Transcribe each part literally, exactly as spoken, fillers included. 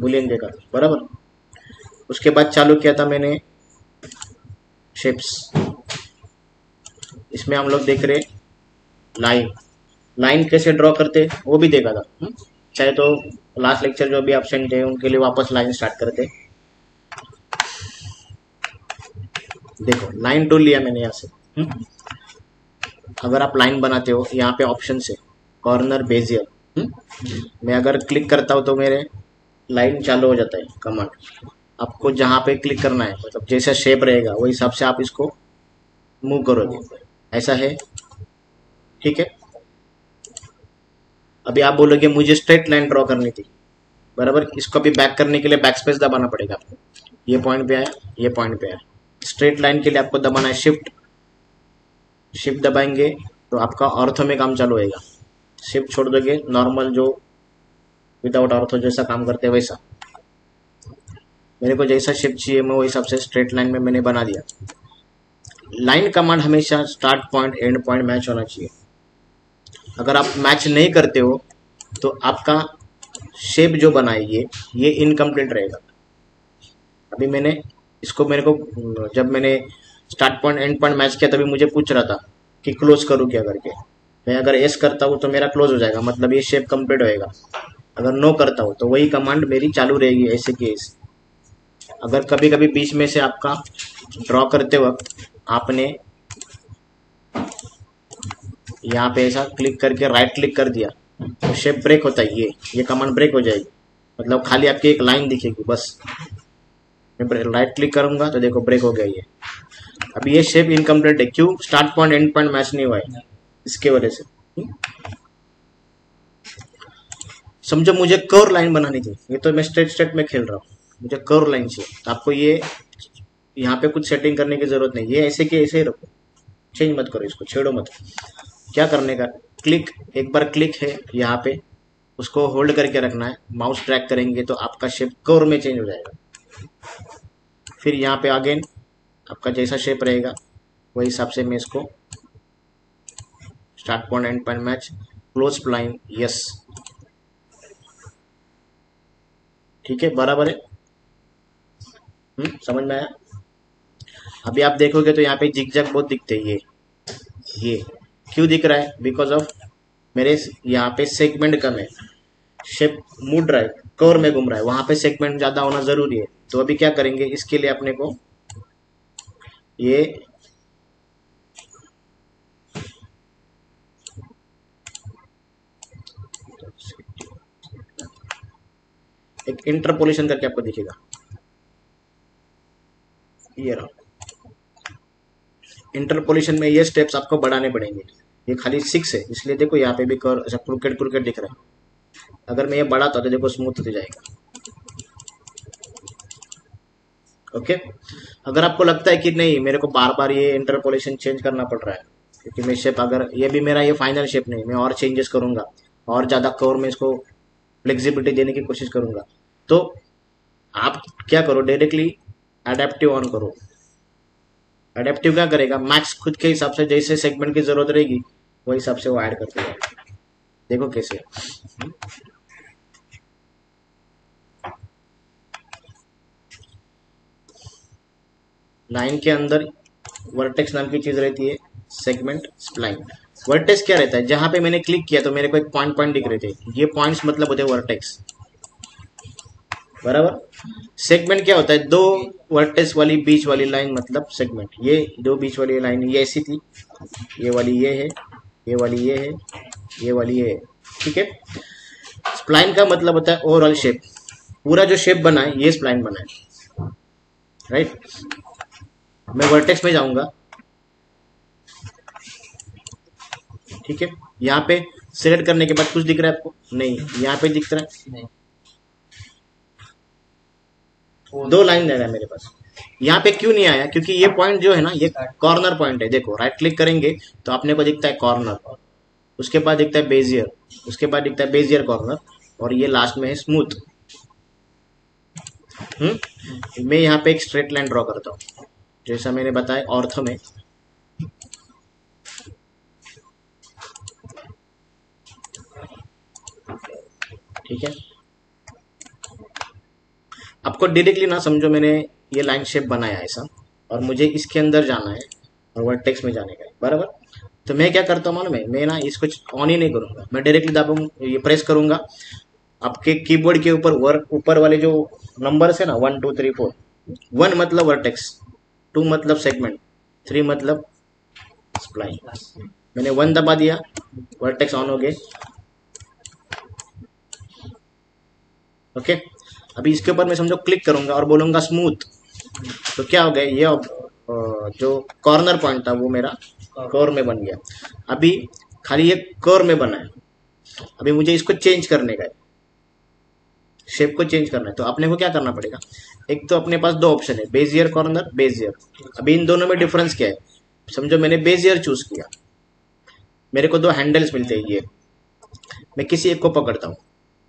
Boolean देखा था, बराबर। उसके बाद चालू किया था मैंने शेप्स। इसमें हम लोग देख रहे लाइन, लाइन कैसे ड्रॉ करते वो भी देखा था। हुँ? चाहे तो लास्ट लेक्चर जो भी एब्सेंट है उनके लिए वापस लाइन स्टार्ट करते। देखो लाइन टूल लिया मैंने यहाँ से। हुँ? अगर आप लाइन बनाते हो यहाँ पे ऑप्शन से कॉर्नर बेजियर, मैं अगर क्लिक करता हूँ तो मेरे लाइन चालू हो जाता है कमांड। आपको जहाँ पे क्लिक करना है, मतलब जैसा शेप रहेगा वही हिसाब से आप इसको मूव करोगे, ऐसा है, ठीक है। अभी आप बोलोगे मुझे स्ट्रेट लाइन ड्रॉ करनी थी, बराबर। इसको अभी बैक करने के लिए बैक स्पेस दबाना पड़ेगा आपको। ये पॉइंट पे आया, ये पॉइंट पे आया। स्ट्रेट लाइन के लिए आपको दबाना है शिफ्ट, शिफ्ट दबाएंगे तो आपका ऑर्थो में काम चालू होएगा। शिफ्ट छोड़ दोगे नॉर्मल जो विदाउट ऑर्थो जैसा काम करते हैं वैसा। मेरे को जैसा शिफ्ट चाहिए मैं वो हिसाब से स्ट्रेट लाइन में मैंने बना दिया। लाइन कमांड हमेशा start point end point match होना चाहिए। अगर आप मैच नहीं करते हो तो आपका शेप जो बनाएगी ये इनकम्प्लीट रहेगा। अभी मैंने इसको, मेरे को जब मैंने start point end point match किया तभी मुझे पूछ रहा था कि क्लोज करूँ क्या करके। मैं अगर एस करता हूँ तो मेरा क्लोज हो जाएगा, मतलब ये शेप कंप्लीट होएगा। अगर नो करता हूँ तो वही कमांड मेरी चालू रहेगी ऐसे की ऐसे। अगर कभी कभी बीच में से आपका ड्रॉ करते वक्त आपने यहाँ पे ऐसा क्लिक करके राइट क्लिक कर दिया तो शेप ब्रेक होता है, ये ये कमांड ब्रेक हो जाएगी, मतलब खाली आपकी एक लाइन दिखेगी बस। मैं राइट क्लिक करूंगा तो देखो ब्रेक हो गया ये। अब ये शेप इनकम्प्लीट है, क्यों? Start point end point match नहीं हुआ है, इसके वजह से। समझो मुझे कर्व लाइन बनानी थी, ये तो मैं स्ट्रेट स्ट्रेट में खेल रहा हूँ, मुझे कर्व लाइन चाहिए। तो आपको ये यहाँ पे कुछ सेटिंग करने की जरूरत नहीं, ये ऐसे के ऐसे ही रखो, चेंज मत करो, इसको छेड़ो मत। क्या करने का, क्लिक, एक बार क्लिक है यहाँ पे, उसको होल्ड करके रखना है, माउस ट्रैक करेंगे तो आपका शेप कर्व में चेंज हो जाएगा। फिर यहाँ पे अगेन आपका जैसा शेप रहेगा वही हिसाब से मैं इसको start point end point match, close line, yes, ठीक है, बराबर है। हम्म समझ में आया? अभी आप देखोगे तो यहाँ पे जिगजैग बहुत दिखते हैं। ये ये क्यों दिख रहा है? बिकॉज ऑफ मेरे यहाँ पे सेगमेंट कम है, शेप मुड़ रहा है, कर्व में घूम रहा है, वहां पे सेगमेंट ज्यादा होना जरूरी है। तो अभी क्या करेंगे, इसके लिए अपने को ये एक इंटरपोलेशन करके आपको दिखेगा, ये रहा। इंटरपोलेशन में ये स्टेप्स आपको बढ़ाने पड़ेंगे। ये खाली सिक्स है इसलिए देखो यहाँ पे भी कर्व ऐसा क्रिकेट क्रिकेट दिख रहा है। अगर मैं ये बढ़ाता तो देखो स्मूथ हो जाएगा। ओके, अगर आपको लगता है कि नहीं मेरे को बार बार ये इंटरपोलेशन चेंज करना पड़ रहा है, क्योंकि मैं शेप, अगर ये भी मेरा ये फाइनल शेप नहीं, मैं और चेंजेस करूंगा और ज्यादा कर्व में इसको फ्लेक्सिबिलिटी देने की कोशिश करूंगा, तो आप क्या करो, डायरेक्टली अडेप्टिव ऑन करो। अडेप्टिव क्या करेगा, मैक्स खुद के हिसाब से जैसे सेगमेंट की जरूरत रहेगी वही हिसाब से वो ऐड करते हैं। देखो कैसे, लाइन के अंदर वर्टेक्स नाम की चीज रहती है, सेगमेंट, स्प्लाइन। वर्टेक्स क्या रहता है, जहां पे मैंने क्लिक किया तो मेरे को एक पॉइंट पॉइंट दिख रहे थे, ये पॉइंट्स मतलब होते हैं वर्टेक्स, बराबर। सेगमेंट क्या होता है, दो वर्टेक्स वाली बीच वाली लाइन मतलब सेगमेंट। ये दो बीच वाली लाइन ये ऐसी थी, ये वाली ये है, ये वाली ये है, ये वाली ये है, ठीक है। स्प्लाइन का मतलब होता है ओवरऑल शेप, पूरा जो शेप बना है ये स्प्लाइन बना है, राइट। मैं वर्टेक्स में जाऊंगा, ठीक है। यहाँ पे सिलेक्ट करने के बाद कुछ दिख रहा है आपको? नहीं, यहाँ पे दिख रहा है दो लाइन दे रहा है मेरे पास। यहाँ पे क्यों नहीं आया, क्योंकि ये पॉइंट जो है ना ये कॉर्नर पॉइंट है। देखो राइट क्लिक करेंगे तो अपने को दिखता है कॉर्नर, उसके बाद दिखता है बेजियर, उसके बाद दिखता है बेजियर कॉर्नर, और ये लास्ट में है स्मूथ। हम्म मैं यहाँ पे एक स्ट्रेट लाइन ड्रॉ करता हूँ जैसा मैंने बताया ऑर्थो में। ठीक है, आपको डायरेक्टली ना समझो मैंने ये लाइन शेप बनाया ऐसा और मुझे इसके अंदर जाना है और वर्टेक्स में जाने का है, बराबर। तो मैं क्या करता हूँ मालूम है, मैं ना इसको ऑन ही नहीं करूंगा, मैं डायरेक्टली दाबूं ये प्रेस करूंगा आपके कीबोर्ड के ऊपर वर्क ऊपर वाले जो नंबर्स है ना one two three four, one मतलब वर्टेक्स, टू मतलब सेगमेंट, थ्री मतलब स्प्लाइन। मैंने वन दबा दिया, वर्टेक्स ऑन हो गए। ओके, अभी इसके ऊपर मैं समझो क्लिक करूंगा और बोलूंगा स्मूथ, तो क्या हो गया, ये अ, जो कॉर्नर पॉइंट था वो मेरा कर्व में बन गया। अभी खाली ये कर्व में बना है, अभी मुझे इसको चेंज करने का है, शेप को चेंज करना है। तो अपने को क्या करना पड़ेगा, एक तो अपने पास दो ऑप्शन है, बेजियर कॉर्नर, बेजियर। अभी इन दोनों में डिफरेंस क्या है, समझो मैंने बेजियर चूज किया, मेरे को दो हैंडल्स मिलते हैं, ये मैं किसी एक को पकड़ता हूं,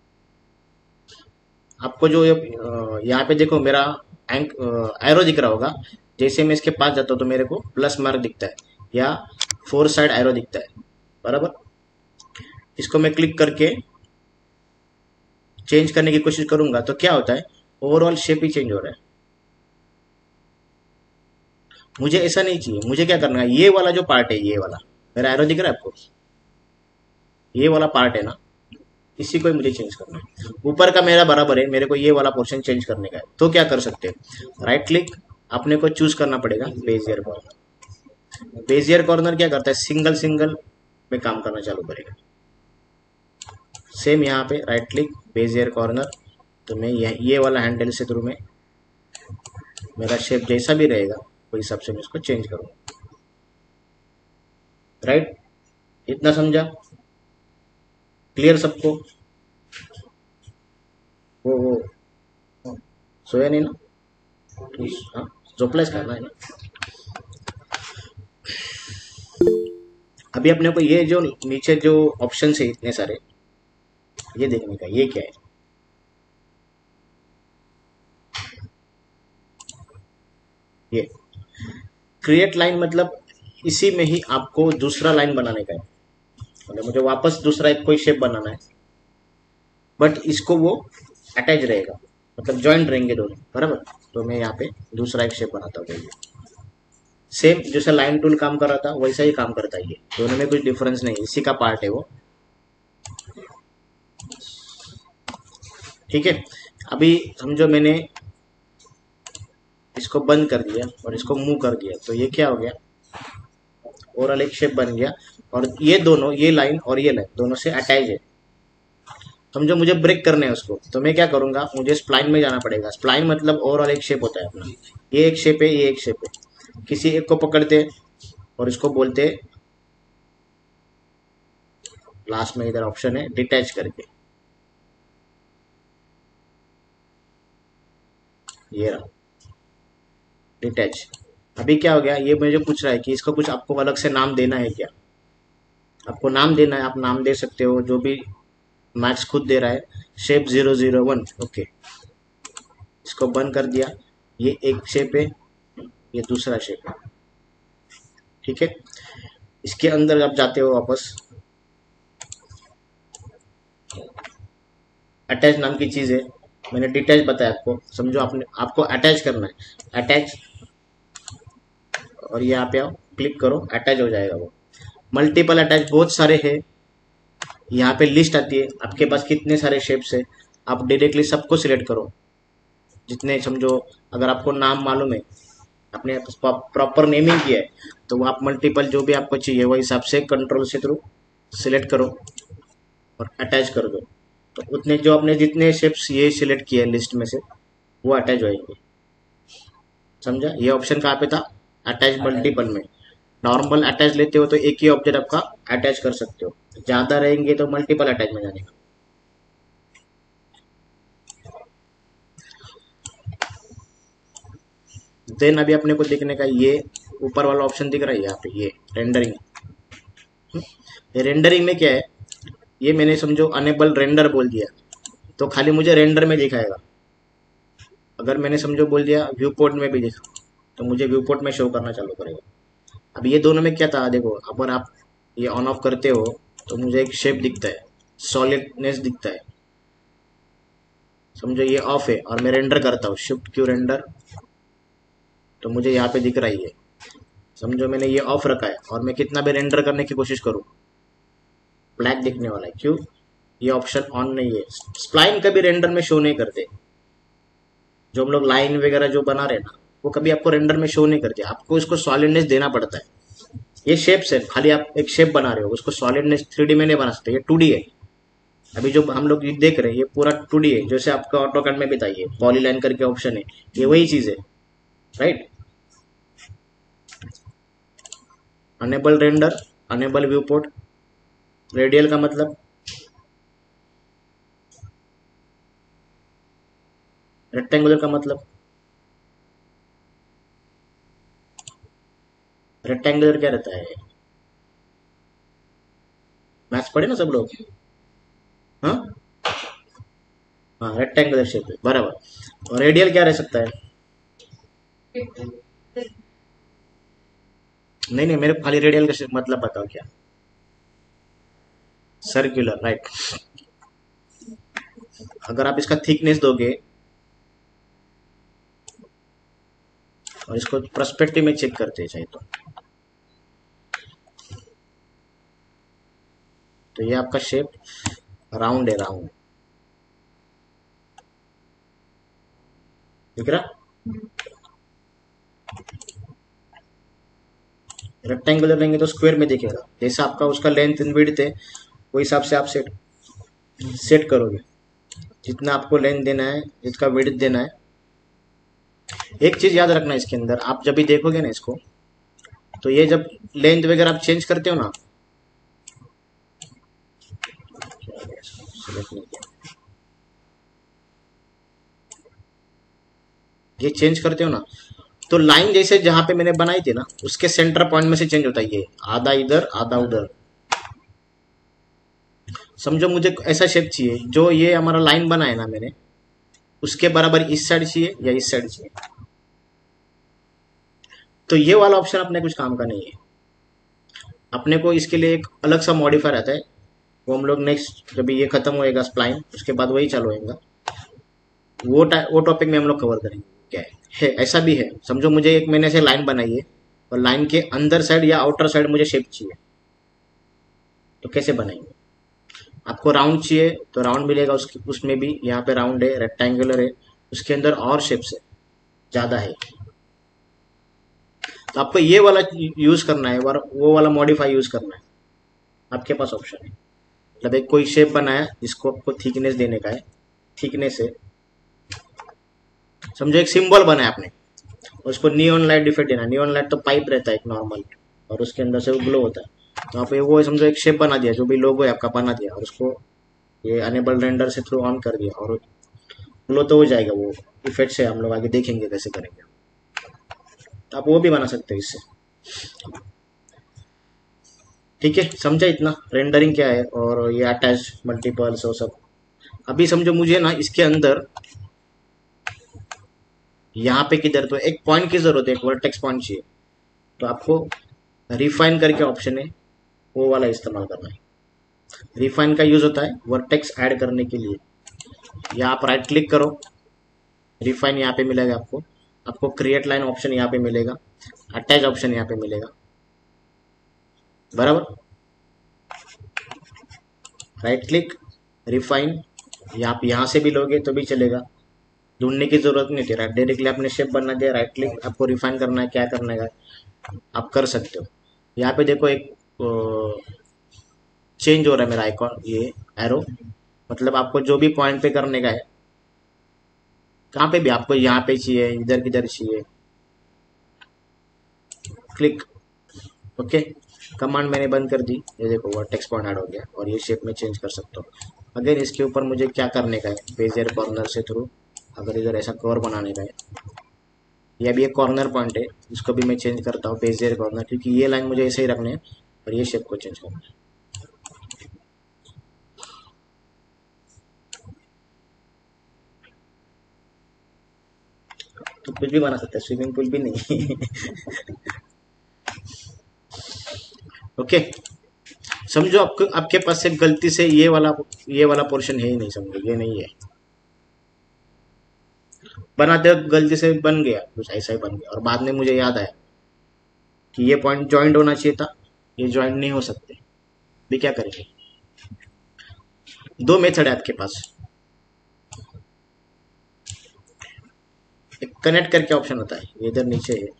आपको जो यहाँ पे देखो मेरा एरो दिख रहा होगा, जैसे मैं इसके पास जाता हूँ तो मेरे को प्लस मार्क दिखता है या फोर साइड एरो दिखता है, बराबर। इसको मैं क्लिक करके चेंज करने की कोशिश करूंगा तो क्या होता है, ओवरऑल शेप ही चेंज हो रहा है। मुझे ऐसा नहीं चाहिए, मुझे क्या करना है, ये वाला जो पार्ट है, ये वाला मेरा एरो दिख रहा है आपको, ये वाला पार्ट है ना, इसी को ही मुझे चेंज करना है। ऊपर का मेरा बराबर है, मेरे को ये वाला पोर्शन चेंज करने का है, तो क्या कर सकते हैं, राइट क्लिक, अपने को चूज करना पड़ेगा बेजियर कॉर्नर। बेजियर कॉर्नर क्या करता है, सिंगल सिंगल में काम करना चालू करेगा। सेम यहाँ पे राइट क्लिक, बेजियर कॉर्नर, तो मैं ये, ये वाला हैंडल से थ्रू में मेरा शेप जैसा भी रहेगा उस हिसाब से मैं इसको चेंज करूंगा, राइट। इतना समझा, क्लियर सबको? वो वो सोया नहीं ना, हाँ जोप्लेस करना है ना। अभी अपने को ये जो नीचे जो ऑप्शन है इतने सारे, ये देखने का, ये क्या है, ये क्रिएट लाइन, मतलब इसी में ही आपको दूसरा लाइन बनाने का है, मतलब मुझे वापस दूसरा एक कोई शेप बनाना है, बट इसको वो अटैच रहेगा, मतलब जॉइंट रहेंगे दोनों, बराबर। तो मैं यहाँ पे दूसरा एक शेप बनाता हूँ, सेम जैसे लाइन टूल काम कर रहा था वैसा ही काम करता है, ये दोनों में कुछ डिफरेंस नहीं, इसी का पार्ट है वो, ठीक है। अभी समझो मैंने इसको बंद कर दिया और इसको मूव कर दिया, तो ये क्या हो गया, ओवरऑल एक शेप बन गया, और ये दोनों, ये लाइन और ये लाइन दोनों से अटैच है। समझो मुझे ब्रेक करना है उसको, तो मैं क्या करूंगा, मुझे स्प्लाइन में जाना पड़ेगा। स्प्लाइन मतलब ओवरऑल एक शेप होता है अपना, ये एक शेप है, ये एक शेप है, किसी एक को पकड़ते और इसको बोलते, लास्ट में इधर ऑप्शन है डिटैच करके, ये रहा डिटैच। अभी क्या हो गया, ये मुझे पूछ रहा है कि इसको कुछ आपको अलग से नाम देना है क्या, आपको नाम देना है, आप नाम दे सकते हो, जो भी मैक्स खुद दे रहा है, shape zero zero one, okay. इसको बंद कर दिया, ये एक शेप है, ये दूसरा शेप है, ठीक है। इसके अंदर आप जाते हो वापस, अटैच नाम की चीज है, मैंने डिटैच बताया आपको, समझो आपने आपको अटैच करना है, अटैच, और यहाँ पे आओ क्लिक करो, अटैच हो जाएगा वो। मल्टीपल अटैच बहुत सारे हैं, यहाँ पे लिस्ट आती है आपके पास कितने सारे शेप्स है, आप डायरेक्टली सबको सिलेक्ट करो, जितने समझो, अगर आपको नाम मालूम है, आपने प्रॉपर नेमिंग किया है, तो वो आप मल्टीपल जो भी आपको चाहिए वो हिसाब से कंट्रोल से थ्रू सिलेक्ट करो और अटैच कर दो, तो उतने जो आपने जितने शेप्स ये सिलेक्ट किए लिस्ट में से वो अटैच होएंगे, समझा। ये ऑप्शन कहाँ पे था, अटैच मल्टीपल में। नॉर्मल अटैच लेते हो तो एक ही ऑब्जेक्ट आपका अटैच कर सकते हो, ज्यादा रहेंगे तो मल्टीपल अटैच में जाने का। देन अभी अपने को देखने का, ये ऊपर वाला ऑप्शन दिख रहा है यहाँ पे, ये रेंडरिंग। ये रेंडरिंग में क्या है, ये मैंने समझो अनेबल रेंडर बोल दिया तो खाली मुझे रेंडर में दिखाएगा, अगर मैंने समझो बोल दिया व्यू पोर्ट में भी दिखा तो मुझे व्यू पोर्ट में शो करना चालू करेगा। अब ये दोनों में क्या था, देखो अगर आप ये ऑन ऑफ करते हो तो मुझे एक शेप दिखता है, सॉलिडनेस दिखता है, समझो ये ऑफ है और मैं रेंडर करता हूँ, शिफ्ट क्यू रेंडर, तो मुझे यहाँ पे दिख रहा है ये। समझो मैंने ये ऑफ रखा है और मैं कितना भी रेंडर करने की कोशिश करूँ, ब्लैक दिखने वाला है। क्यों? ये ऑप्शन ऑन नहीं है। स्प्लाइन कभी रेंडर में शो नहीं करते, जो हम लोग लाइन वगैरह जो बना रहे हैं ना, वो कभी आपको रेंडर में शो नहीं करते। आपको इसको सॉलिडनेस देना पड़ता है। ये शेप्स है, खाली आप एक शेप बना रहे हो, उसको सॉलिडनेस थ्री डी में नहीं बना सकते, ये टू डी है। अभी जो हम लोग ये देख रहे हैं ये पूरा टू डी है, जैसे आपका ऑटोकैड में बताइए पॉलीलाइन करके ऑप्शन है, ये वही चीज है, right. Enable render, enable viewport, radial का मतलब रेक्टेंगुलर का मतलब रेक्टेंगुलर क्या रहता है? मैथ्स पढ़े ना सब लोग? हाँ हाँ, रेक्टेंगुलर शेप है बराबर। और रेडियल क्या रह सकता है? नहीं नहीं, मेरे को खाली रेडियल का मतलब बताओ क्या? Circular, right. अगर आप इसका थिकनेस दोगे और इसको पर्सपेक्टिव में चेक करते चाहिए तो तो ये आपका शेप राउंड है, राउंड दिख रहा। रेक्टेंगुलर लेंगे तो स्क्वायर में दिखेगा, जैसा आपका उसका लेंथ एंड विड्थ है वो हिसाब से आप सेट सेट करोगे, जितना आपको लेंथ देना है, जितना विड्थ देना है। एक चीज याद रखना इसके अंदर, आप जब भी देखोगे ना इसको, तो ये जब लेंथ वगैरह आप चेंज करते हो ना, ये चेंज करते हो ना, तो लाइन जैसे जहां पे मैंने बनाई थी ना, उसके सेंटर पॉइंट में से चेंज होता है, ये आधा इधर आधा उधर। समझो मुझे ऐसा शेप चाहिए, जो ये हमारा लाइन बना है ना मैंने, उसके बराबर इस साइड चाहिए या इस साइड चाहिए, तो ये वाला ऑप्शन अपने कुछ काम का नहीं है। अपने को इसके लिए एक अलग सा मॉडिफायर आता है, वो हम लोग नेक्स्ट जब ये खत्म होएगा स्प्लाइन, उसके बाद वही चालू होएगा, वो वो टॉपिक में हम लोग कवर करेंगे। क्या है, है ऐसा भी है। समझो मुझे एक मैंने से लाइन बनाई है और लाइन के अंदर साइड या आउटर साइड मुझे शेप चाहिए, तो कैसे बनाएंगे? आपको राउंड चाहिए तो राउंड मिलेगा, उसकी उसमें भी यहाँ पे राउंड है, रेक्टेंगुलर है, उसके अंदर और शेप्स है, ज्यादा है। तो आपको ये वाला यूज करना है, वो वाला मॉडिफाई यूज करना है, आपके पास ऑप्शन है। मतलब एक कोई शेप बनाया जिसको आपको थिकनेस देने का है, थिकनेस है, समझो एक सिंबल बनाया आपने, उसको नियॉन लाइट इफेक्ट देना। नियॉन लाइट तो पाइप रहता है एक नॉर्मल, और उसके अंदर से वो ग्लो होता है, तो आप वो समझो एक शेप बना दिया, जो भी लोगो है आपका बना दिया, और उसको ये अनेबल रेंडर से थ्रू ऑन कर दिया, और ग्लो तो हो जाएगा। वो इफेक्ट से हम लोग आगे देखेंगे कैसे करेंगे, तो आप वो भी बना सकते हैं इससे। ठीक है, समझा इतना रेंडरिंग क्या है और ये अटैच मल्टीपल्स और सब। अभी समझो मुझे ना इसके अंदर यहाँ पे किधर तो एक पॉइंट की जरूरत है, एक वर्टेक्स पॉइंट चाहिए, तो आपको रिफाइन करके ऑप्शन है, वो वाला इस्तेमाल करना है। रिफाइन का यूज होता है वर्टेक्स ऐड करने के लिए। या आप राइट क्लिक करो, रिफाइन यहाँ पे मिलेगा आपको, आपको क्रिएट लाइन ऑप्शन यहाँ पे मिलेगा, अटैच ऑप्शन यहाँ पे मिलेगा, बराबर। राइट क्लिक, रिफाइन, आप यहाँ से भी लोगे तो भी चलेगा, ढूंढने की जरूरत नहीं थी। डायरेक्टली आपने शेप बना दिया, राइट क्लिक, आपको रिफाइन करना है, क्या करना है आप कर सकते हो। यहाँ पे देखो एक चेंज हो रहा है मेरा आइकॉन, ये एरो, मतलब आपको जो भी पॉइंट पे करने का है, कहाँ पे भी आपको यहाँ पे चाहिए, इधर किधर चाहिए, क्लिक, ओके। कमांड मैंने बंद कर दी, ये देखो वर्टेक्स पॉइंट ऐड हो गया, और ये शेप में चेंज कर सकता हूँ। अगर इसके ऊपर मुझे क्या करने का है, बेजियर कॉर्नर से थ्रू, अगर इधर ऐसा कर्व बनाने का है, ये भी एक कॉर्नर पॉइंट है, इसको भी मैं चेंज करता हूँ बेजियर कॉर्नर, क्योंकि ये लाइन मुझे ऐसे ही रखने है और ये शेप को चेंज करना है। तो कुछ भी बना सकता है, स्विमिंग पूल भी नहीं। ओके, समझो आपको आपके पास से गलती से ये वाला ये वाला पोर्शन है ही नहीं, समझो ये नहीं है, बनाते वक्त गलती से बन गया, कुछ ऐसा ही बन गया, और बाद में मुझे याद आया कि ये पॉइंट ज्वाइंट होना चाहिए था, ये ज्वाइंट नहीं हो सकते, भी क्या करेंगे। दो मेथड है आपके पास, एक कनेक्ट करके ऑप्शन होता है, ये इधर नीचे है,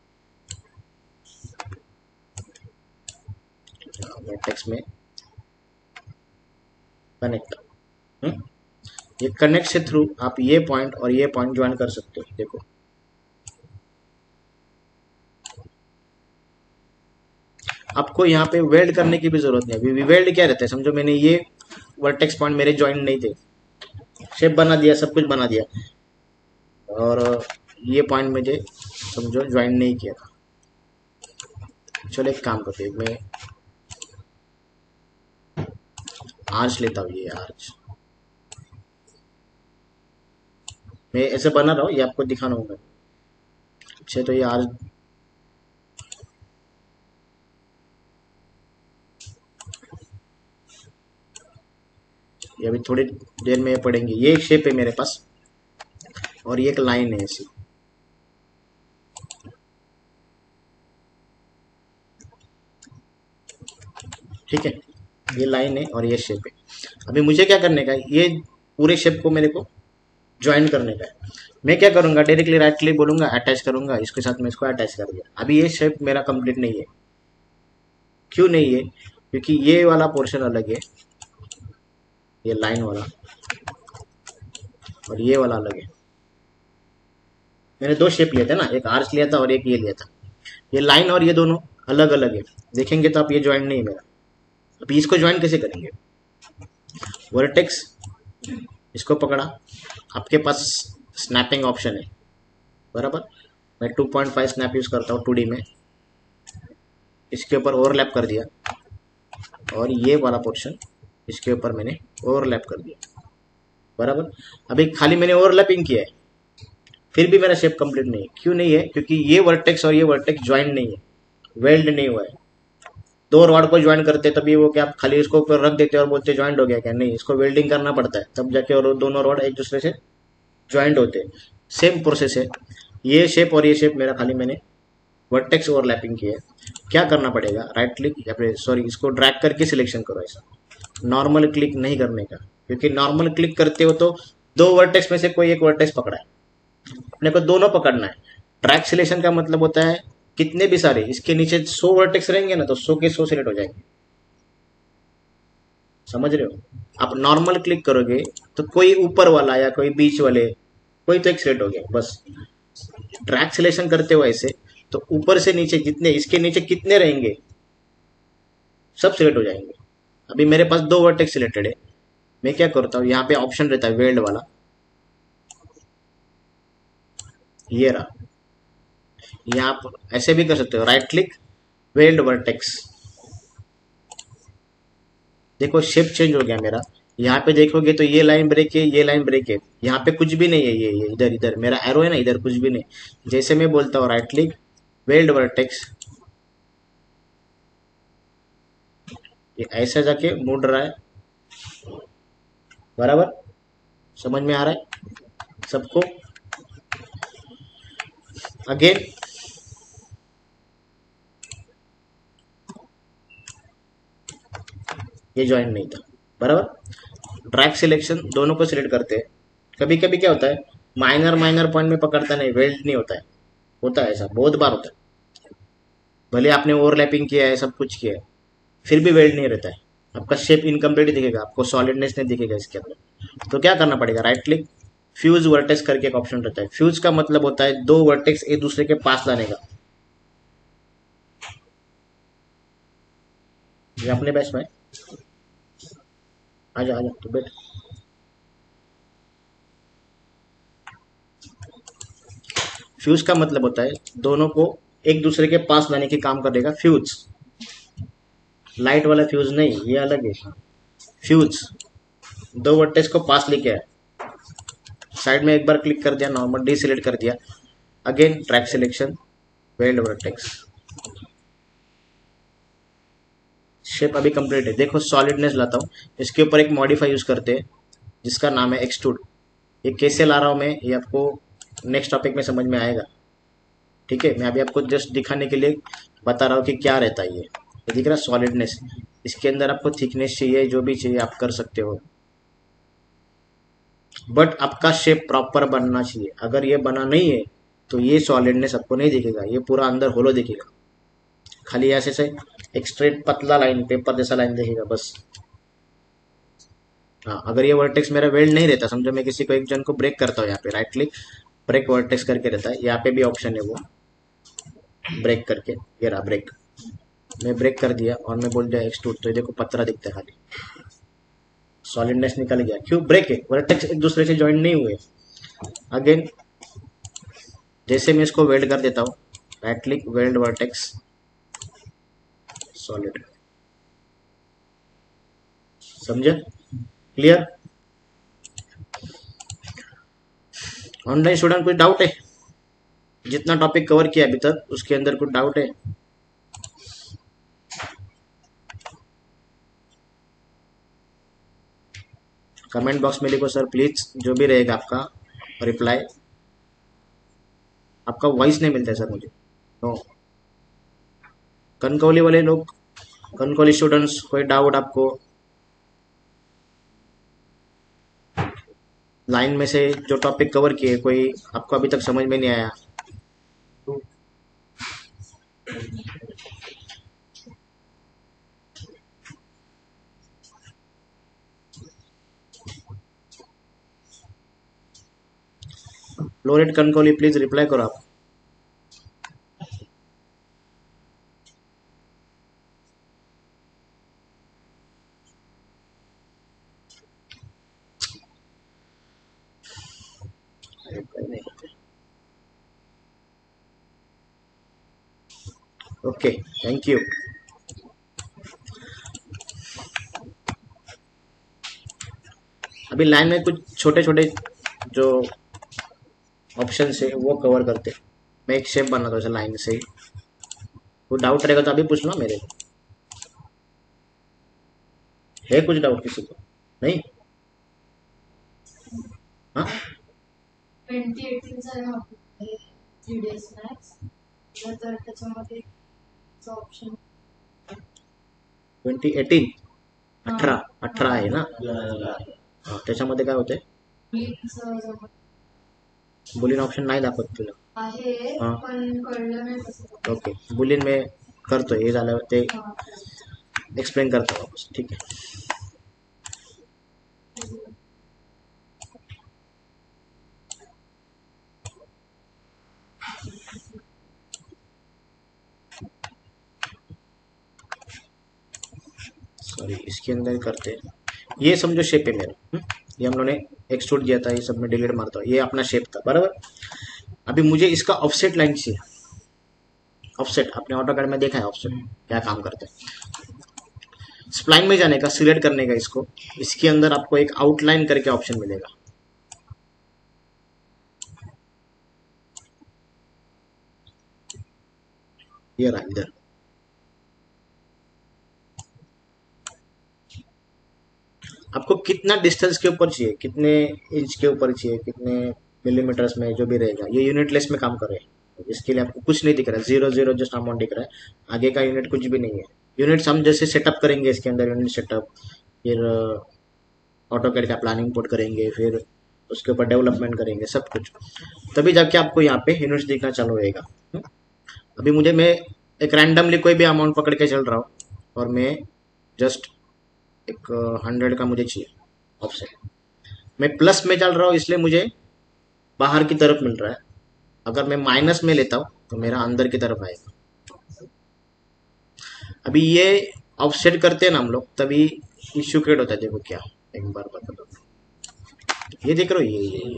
टेक्स्ट में कनेक्ट, ये कनेक्ट से थ्रू आप ये पॉइंट और ये पॉइंट ज्वाइन कर सकते हो। देखो आपको यहाँ पे वेल्ड करने की भी जरूरत नहीं है। वेल्ड क्या रहता है, समझो मैंने ये वर्टेक्स पॉइंट मेरे ज्वाइंट नहीं थे, शेप बना दिया, सब कुछ बना दिया, और ये पॉइंट मुझे समझो ज्वाइन नहीं किया था। चलो एक काम करते हैं, मैं आर्च लेता हूँ, ये आर्च मैं ऐसे बना रहा हूँ, ये आपको दिखाना होगा। अच्छा तो ये आर्च, ये अभी थोड़ी देर में पढ़ेंगे। ये एक शेप है मेरे पास और ये एक लाइन है ऐसी, ठीक है, ये लाइन है और ये शेप है। अभी मुझे क्या करने का है, ये पूरे शेप को मेरे को ज्वाइन करने का है। मैं क्या करूंगा, डायरेक्टली राइट क्लिक बोलूंगा, अटैच करूंगा, इसके साथ में इसको अटैच कर दिया। अभी ये शेप मेरा कंप्लीट नहीं है, क्यों नहीं है, क्योंकि ये वाला पोर्शन अलग है, ये लाइन वाला, और ये वाला अलग है। मैंने दो शेप लिए थे ना, एक आर्च लिया था और एक ये लिया था। ये लाइन और ये दोनों अलग अलग है, देखेंगे तो आप ये ज्वाइन नहीं है मेरा। अभी इसको ज्वाइन कैसे करेंगे, वर्टेक्स इसको पकड़ा, आपके पास स्नैपिंग ऑप्शन है बराबर, मैं two point five snap use करता हूँ टू डी में, इसके ऊपर ओवरलैप कर दिया, और ये वाला पोर्शन इसके ऊपर मैंने ओवरलैप कर दिया बराबर। अभी खाली मैंने ओवरलैपिंग किया है, फिर भी मेरा शेप कंप्लीट नहीं है। क्यों नहीं है, क्योंकि ये वर्टेक्स और ये वर्टेक्स ज्वाइन नहीं है, वेल्ड नहीं हुआ है। दो रॉड को ज्वाइन करते तभी वो क्या, आप खाली इसको ऊपर रख देते और बोलते ज्वाइंट हो गया क्या, नहीं, इसको वेल्डिंग करना पड़ता है तब जाके और दोनों रॉड एक दूसरे से ज्वाइंट होते हैं। सेम प्रोसेस है, ये शेप और ये शेप मेरा खाली मैंने वर्टेक्स ओवरलैपिंग किया है। क्या करना पड़ेगा, राइट क्लिक या फिर सॉरी इसको ड्रैग करके सिलेक्शन करो, ऐसा नॉर्मल क्लिक नहीं करने का, क्योंकि नॉर्मल क्लिक करते हो तो दो वर्टेक्स में से कोई एक वर्टेक्स पकड़ा है, अपने को दोनों पकड़ना है। ट्रैक सिलेक्शन का मतलब होता है कितने भी सारे इसके नीचे सौ वर्टेक्स रहेंगे ना, तो सौ के सौ सिलेक्ट हो जाएंगे, समझ रहे हो। आप नॉर्मल क्लिक करोगे तो कोई ऊपर वाला या कोई बीच वाले कोई तो एक सिलेक्ट हो गया बस। ट्रैक सिलेक्शन करते हो ऐसे तो ऊपर से नीचे जितने इसके नीचे कितने रहेंगे सब सिलेक्ट हो जाएंगे। अभी मेरे पास दो वर्टेक्स सिलेक्टेड है, मैं क्या करता हूँ, यहाँ पे ऑप्शन रहता है वेल्ड वाला, ये रहा, यहाँ पर ऐसे भी कर सकते हो, राइट क्लिक वेल्ड वर्टेक्स, देखो शेप चेंज हो गया मेरा। यहाँ पे देखोगे तो ये लाइन ब्रेक है, ये लाइन ब्रेक है, यहाँ पे कुछ भी नहीं है, ये ये इधर इधर मेरा एरो है ना, इधर कुछ भी नहीं। जैसे मैं बोलता हूँ राइट क्लिक वेल्ड वर्टेक्स, ये ऐसा जाके मुड़ रहा है बराबर, समझ में आ रहा है सबको। अगेन ये ज्वाइन नहीं था बराबर। ड्रैग सिलेक्शन दोनों को सिलेक्ट करते हैं, कभी कभी क्या होता है माइनर माइनर पॉइंट में पकड़ता नहीं, वेल्ड नहीं होता है, होता है ऐसा बहुत बार होता है। भले आपने ओवरलैपिंग किया है, सब कुछ किया है, फिर भी वेल्ड नहीं रहता है, आपका शेप इनकम्प्लीट दिखेगा, आपको सॉलिडनेस नहीं दिखेगा इसके अंदर। तो क्या करना पड़ेगा, राइट क्लिक फ्यूज वर्टेक्स करके एक ऑप्शन रहता है। फ्यूज का मतलब होता है दो वर्टेक्स एक दूसरे के पास लाने का। ये अपने बैच में आजा आजा तो बैठ। फ्यूज का मतलब होता है दोनों को एक दूसरे के पास लाने के काम करेगा फ्यूज, लाइट वाला फ्यूज नहीं, ये अलग है। फ्यूज दो वर्टेक्स को पास लेके आए, साइड में एक बार क्लिक कर दिया, नॉर्मल डी सिलेक्ट कर दिया, again track selection weld vertex, shape अभी कंप्लीट है। देखो सॉलिडनेस लाता हूँ, इसके ऊपर एक मॉडिफाई यूज करते हैं जिसका नाम है एक्सट्रूड। ये कैसे ला रहा हूँ मैं, ये आपको नेक्स्ट टॉपिक में समझ में आएगा। ठीक है, मैं अभी आपको जस्ट दिखाने के लिए बता रहा हूँ कि क्या रहता है ये। ये दिख रहा है सॉलिडनेस, इसके अंदर आपको थिकनेस चाहिए, जो भी चाहिए आप कर सकते हो, बट आपका शेप प्रॉपर बनना चाहिए। अगर ये बना नहीं है तो ये सॉलिडनेस आपको नहीं दिखेगा, ये पूरा अंदर होलो दिखेगा, खाली ऐसे से एक स्ट्रेट पतला लाइन, पेपर जैसा लाइन दिखेगा बस। हाँ, अगर ये वर्टेक्स मेरा वेल्ड नहीं रहता, समझो मैं किसी को एक जन को ब्रेक करता हूँ, यहाँ पे राइट क्लिक ब्रेक वर्टेक्स करके रहता है, यहाँ पे भी ऑप्शन है वो ब्रेक करके, ये रहा ब्रेक, मैं ब्रेक कर दिया और मैं बोल दिया एक्सट्रूड, तो ये देखो पत्थरा दिखता है, खाली सॉलिडनेस निकल गया। क्यों? ब्रेक है, वर्टेक्स एक दूसरे से ज्वाइन नहीं हुए। अगेन जैसे मैं इसको वेल्ड कर देता हूँ, right click weld vertex solid, समझे? क्लियर? ऑनलाइन स्टूडेंट कोई डाउट है? जितना टॉपिक कवर किया अभी तक उसके अंदर कुछ डाउट है? कमेंट बॉक्स में लिखो सर प्लीज, जो भी रहेगा आपका रिप्लाई। आपका वॉइस नहीं मिलता है सर मुझे। नो, कनकौली वाले लोग, कनकौली स्टूडेंट्स, कोई डाउट आपको? लाइन में से जो टॉपिक कवर किए कोई आपको अभी तक समझ में नहीं आया? फ्लोरेट कनकौली प्लीज रिप्लाई करो आप। Okay, thank you. अभी लाइन में कुछ छोटे छोटे जो ऑप्शन है वो कवर करते। मैं एक शेप बनाता हूँ लाइन से ही, वो डाउट रहेगा तो अभी पूछ लो मेरे को। है कुछ डाउट किसी को? नहीं? हाँ, twenty eighteen three days max तर त्याच्यामध्ये ऑप्शन ट्वेंटी एटीन अठरा अठरा आहे ना? हा, त्याच्यामध्ये काय होते? बुलियन ऑप्शन नाही दाखवत तुला? आहे हा, पण कळलं नाही कसं. ओके, बुलियन में करतोय, हे झाल्यावर ते एक्सप्लेन करतो वापस, ठीक आहे? सॉरी, इसके अंदर करते हैं। ये समझो शेप है मेरा, हुँ? ये हम लोगों ने एक्सट्रूड किया था, ये सब में डिलीट मारता हूँ, ये अपना शेप था बराबर। अभी मुझे इसका ऑफसेट लाइन चाहिए। ऑफसेट आपने ऑटोकैड में देखा है ऑफसेट क्या काम करते हैं। स्प्लाइन में जाने का, सिलेक्ट करने का इसको, इसके अंदर आपको एक आउटलाइन करके ऑप्शन मिलेगा। ये रहा इधर, आपको कितना डिस्टेंस के ऊपर चाहिए, कितने इंच के ऊपर चाहिए, कितने मिलीमीटर्स में, जो भी रहेगा, ये यूनिटलेस में काम करे। इसके लिए आपको कुछ नहीं दिख रहा है, जीरो जीरो जस्ट अमाउंट दिख रहा है, आगे का यूनिट कुछ भी नहीं है। यूनिट्स हम जैसे सेटअप करेंगे इसके अंदर, यूनिट सेटअप, फिर ऑटोकैड का प्लानिंग इंपोर्ट करेंगे, फिर उसके ऊपर डेवलपमेंट करेंगे, सब कुछ, तभी जाके आपको यहाँ पे यूनिट्स दिखना चालू होएगा। अभी मुझे, मैं एक रैंडमली कोई भी अमाउंट पकड़ के चल रहा हूँ और मैं जस्ट एक हंड्रेड का मुझे चाहिए ऑप्शन, मैं प्लस में चल रहा हूँ इसलिए मुझे बाहर की तरफ मिल रहा है। अगर मैं माइनस में लेता हूँ तो मेरा अंदर की तरफ आएगा। अभी ये ऑफसेट करते हैं ना हम लोग, तभी इश्यू क्रिएट होता है। देखो क्या, एक बार बता दो, ये देख रहे हो, ये ये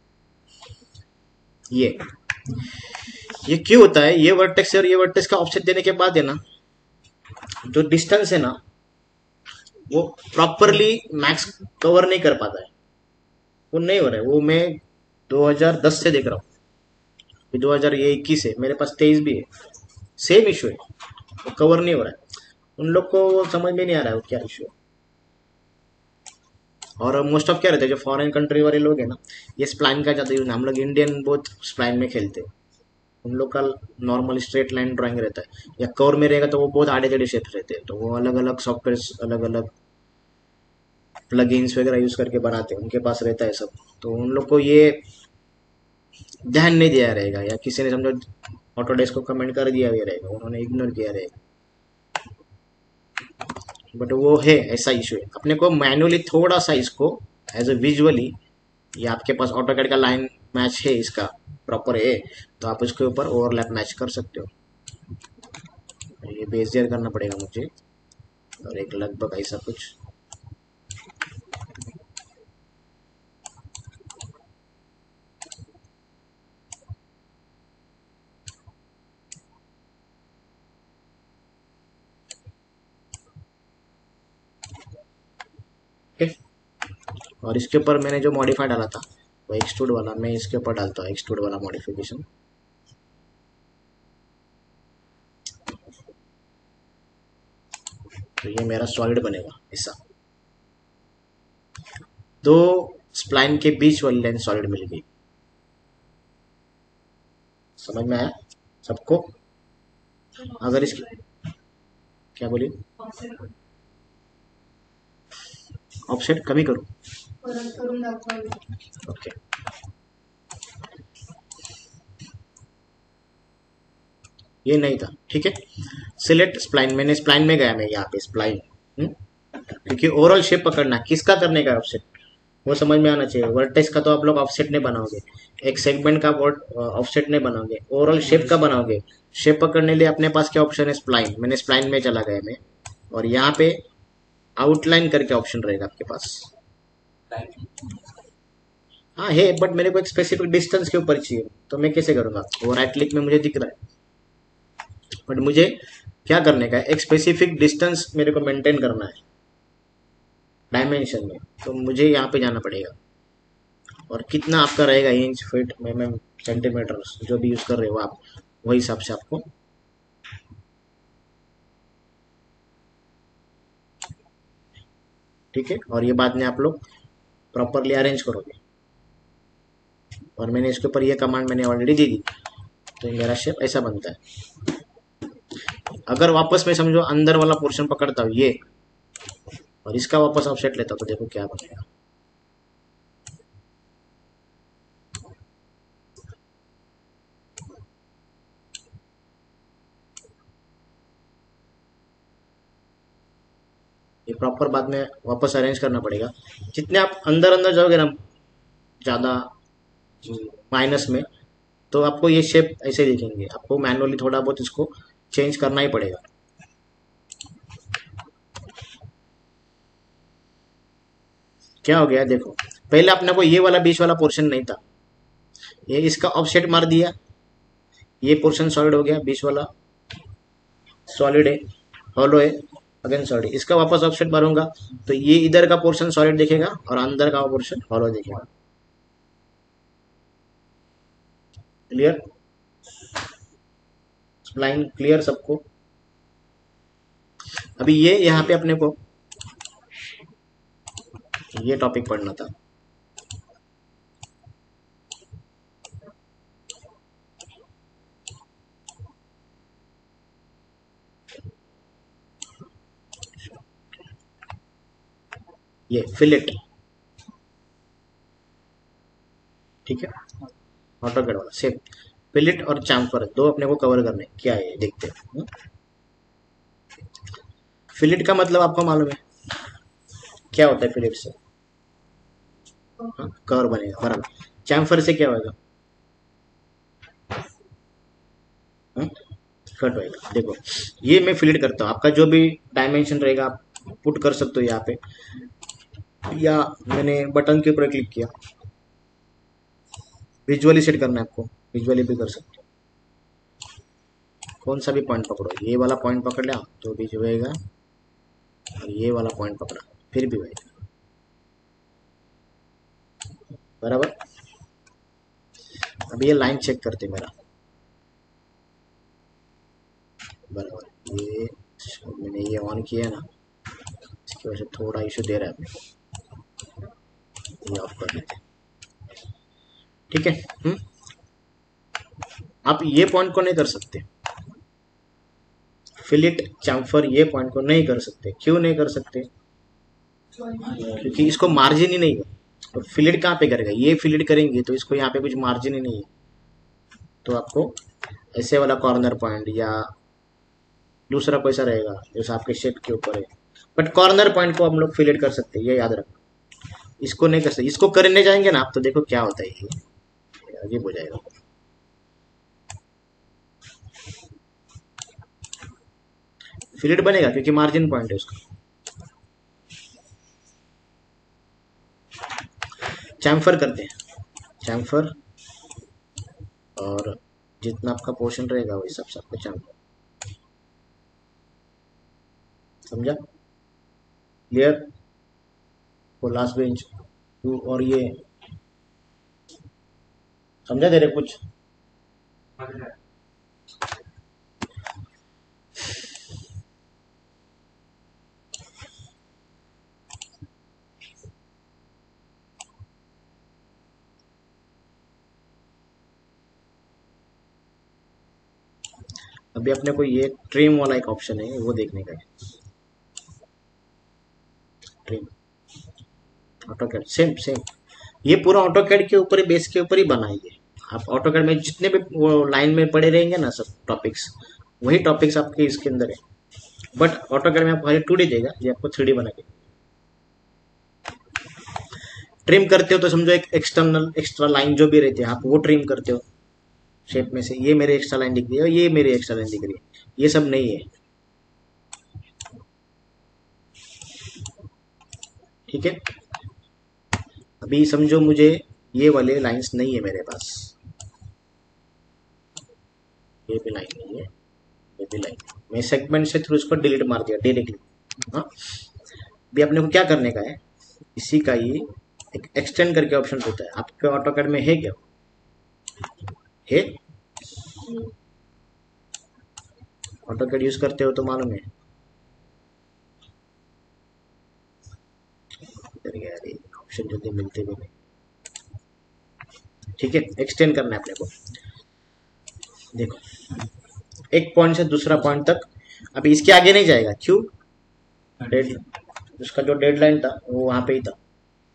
ये ये ये क्यों होता है? ये वर्टेक्स और ये वर्टेक्स का ऑफसेट देने के बाद है ना, जो डिस्टेंस है ना वो प्रॉपरली मैक्स कवर नहीं कर पाता है, वो नहीं हो रहा है। वो मैं दो हज़ार दस से देख रहा हूँ, दो हज़ार इक्कीस है, मेरे पास तेईस भी है, सेम इशू है, वो कवर नहीं हो रहा है। उन लोग को समझ में नहीं आ रहा है वो क्या इशू है। और मोस्ट ऑफ क्या रहता है, जो फॉरेन कंट्री वाले लोग हैं ना, ये स्प्लाइन का ज़्यादा यूज, हम लोग इंडियन बहुत स्प्लाइन में खेलते हैं। उन लोग का नॉर्मल स्ट्रेट लाइन ड्राइंग रहता है, या कर्व में रहेगा तो वो बहुत आड़े टेढ़े शेप्स रहते हैं, तो वो अलग अलग सॉफ्टवेयर अलग अलग प्लगइन्स वगैरह यूज करके बनाते हैं, उनके पास रहता है सब। तो उन लोग को ये ध्यान नहीं दिया रहेगा, या किसी ने समझो ऑटोडेस्क को कमेंट कर दिया भी रहेगा, उन्होंने इग्नोर किया रहेगा। बट वो है, ऐसा इशू है। अपने को मैनुअली थोड़ा सा इसको एज ए विजुअली, ये आपके पास ऑटोकैड का लाइन मैच है, इसका प्रॉपर है, तो आप इसके ऊपर ओवरलैप मैच कर सकते हो। ये बेजियर करना पड़ेगा मुझे, और एक लगभग ऐसा कुछ। ओके, और इसके ऊपर मैंने जो मॉडिफाई डाला था वो एक्सट्रूड वाला, मैं इसके ऊपर डालता हूँ एक्सट्रूड वाला मॉडिफिकेशन। तो ये मेरा सॉलिड बनेगा ऐसा, दो स्प्लाइन के बीच वाली लाइन सॉलिड मिल गई। समझ में आया सबको? अगर इसकी क्या बोलिए, ऑफसेट कमी करूं? परत करून दाखवावी. ओके, ये नहीं था, ठीक है। सिलेक्ट स्प्लाइन, मैंने स्प्लाइन में गया, मैं यहाँ पे स्प्लाइन, क्योंकि ओवरऑल शेप पकड़ना किसका करने का ऑफसेट, वो समझ में आना चाहिए। वर्टेक्स का तो आप लोग ऑफसेट नहीं बनाओगे, एक सेगमेंट का ऑफसेट नहीं बनाओगे, ओवरऑल शेप का बनाओगे। शेप पकड़ने लिए अपने पास क्या ऑप्शन है, स्प्लाइन। मैंने स्प्लाइन में चला गया मैं, और यहाँ पे आउटलाइन करके ऑप्शन रहेगा आपके पास। हाँ है, बट मेरे को एक स्पेसिफिक डिस्टेंस के ऊपर चाहिए, तो मैं कैसे करूंगा? वो राइट क्लिक में मुझे दिख रहा है, बट मुझे क्या करने का है, एक स्पेसिफिक डिस्टेंस मेरे को मेंटेन करना है डायमेंशन में, तो मुझे यहाँ पे जाना पड़ेगा। और कितना आपका रहेगा, इंच फीट में में सेंटीमीटर, जो भी यूज कर रहे हो आप, वही हिसाब से आपको। ठीक है, और ये बाद में आप लोग प्रॉपरली अरेंज करोगे। और मैंने इसके ऊपर ये कमांड मैंने ऑलरेडी दे दी, तो ये मेरा शेप ऐसा बनता है। अगर वापस मैं समझो अंदर वाला पोर्शन पकड़ता हूँ ये, और इसका वापस ऑफसेट लेता हूँ, तो देखो क्या बनेगा। ये प्रॉपर बाद में वापस अरेंज करना पड़ेगा। जितने आप अंदर अंदर जाओगे ना, ज़्यादा माइनस में, तो आपको ये शेप ऐसे दिखेंगे। आपको मैनुअली थोड़ा बहुत इसको चेंज करना ही पड़ेगा। क्या हो गया देखो, पहले अपने को ये वाला बीच वाला पोर्शन नहीं था, ये इसका ऑफसेट मार दिया, ये पोर्शन सॉलिड हो गया, बीच वाला सॉलिड है, हॉलो है, अगेन सॉलिड। इसका वापस ऑफसेट मारूंगा तो ये इधर का पोर्शन सॉलिड दिखेगा और अंदर का पोर्शन हॉलो दिखेगा। क्लियर? स्प्लाइन क्लियर सबको? अभी ये यहाँ पे अपने को ये टॉपिक पढ़ना था। ये फिलेट, ठीक है, ऑटोकैड वाला सेम। फिलेट और चाम्फर दो अपने को कवर करने, क्या है देखते हैं। फिलेट का मतलब आपको मालूम है क्या होता है? फिलेट से कवर बनेगा, बराबर। चैम्फर से क्या होगा? कट होएगा। देखो ये मैं फिलेट करता हूँ, आपका जो भी डायमेंशन रहेगा आप पुट कर सकते हो यहाँ पे, या मैंने बटन के ऊपर क्लिक किया, विजुअली सेट करना है आपको, विजुअली भी कर सकते हो। कौन सा भी पॉइंट पकड़ो, ये वाला पॉइंट पकड़ लिया तो भी जो होएगा, और ये वाला पॉइंट पकड़ा फिर भी होएगा, बराबर। अब ये लाइन चेक करते मेरा, बराबर। ये मैंने ये ऑन किया ना, इसकी वजह से थोड़ा इशू दे रहा है। ये ऑफ कर देते हैं, ठीक है। हम्म आप ये पॉइंट को नहीं कर सकते, फिलिट चैम्फर ये पॉइंट को नहीं कर सकते। क्यों नहीं कर सकते? क्योंकि इसको मार्जिन ही नहीं है। तो फिलिट कहाँ पे करेगा? ये फिलिट करेंगे तो इसको यहाँ पे कुछ मार्जिन ही नहीं है, तो आपको ऐसे वाला कॉर्नर पॉइंट या दूसरा कोई सा रहेगा जैसा आपके शेप के ऊपर है, बट कॉर्नर पॉइंट को हम लोग फिलिट कर सकते हैं, ये याद रखना। इसको नहीं कर सकते, इसको करने जाएंगे ना आप तो देखो क्या होता है, ये अजीब हो जाएगा। फिलिट बनेगा क्योंकि मार्जिन पॉइंट है उसका। चैम्फर करते हैं, चैम्फर, और जितना आपका पोर्शन रहेगा वही सब सबको चैम्फर, समझा? क्लियर? वो लास्ट बेंच टू, और ये समझा तेरे कुछ? अभी अपने को ये ट्रिम वाला एक ऑप्शन है वो देखने का है। ट्रिम ऑटोकैड सेम सेम, ये पूरा ऑटोकैड के ऊपर ही, बेस के ऊपर ही बनाइए आप। ऑटोकैड में जितने भी वो लाइन में पड़े रहेंगे ना सब टॉपिक्स, वही टॉपिक्स आपके इसके अंदर है, बट ऑटोकैड में आपको खाली टू डी देगा, ये आपको थ्री डी बना के। ट्रिम करते हो तो समझो एक एक्सटर्नल एक्स्ट्रा लाइन जो भी रहती है आप वो ट्रिम करते हो शेप में से, ये मेरे एक्स्ट्रा लाइन दिख रही है और ये मेरी एक्स्ट्रा लाइन दिख रही है, ये सब नहीं है, ठीक है। अभी समझो मुझे ये वाले लाइंस नहीं है मेरे पास, ये भी लाइन नहीं है, ये भी लाइन, मैं सेगमेंट से थ्रू इसको डिलीट मार दिया डायरेक्टली। हाँ, अभी अपने को क्या करने का है, इसी का ही एक एक्सटेंड करके ऑप्शन होता है आपके ऑटोकैड में, है क्या? है? ऑटोकैड यूज करते हो तो मालूम है यार, ऑप्शन जल्दी मिलते भी नहीं, ठीक है। एक्सटेंड करना है अपने को, देखो एक पॉइंट से दूसरा पॉइंट तक, अभी इसके आगे नहीं जाएगा, क्यों? डेड, उसका जो डेडलाइन था वो वहां पे ही था।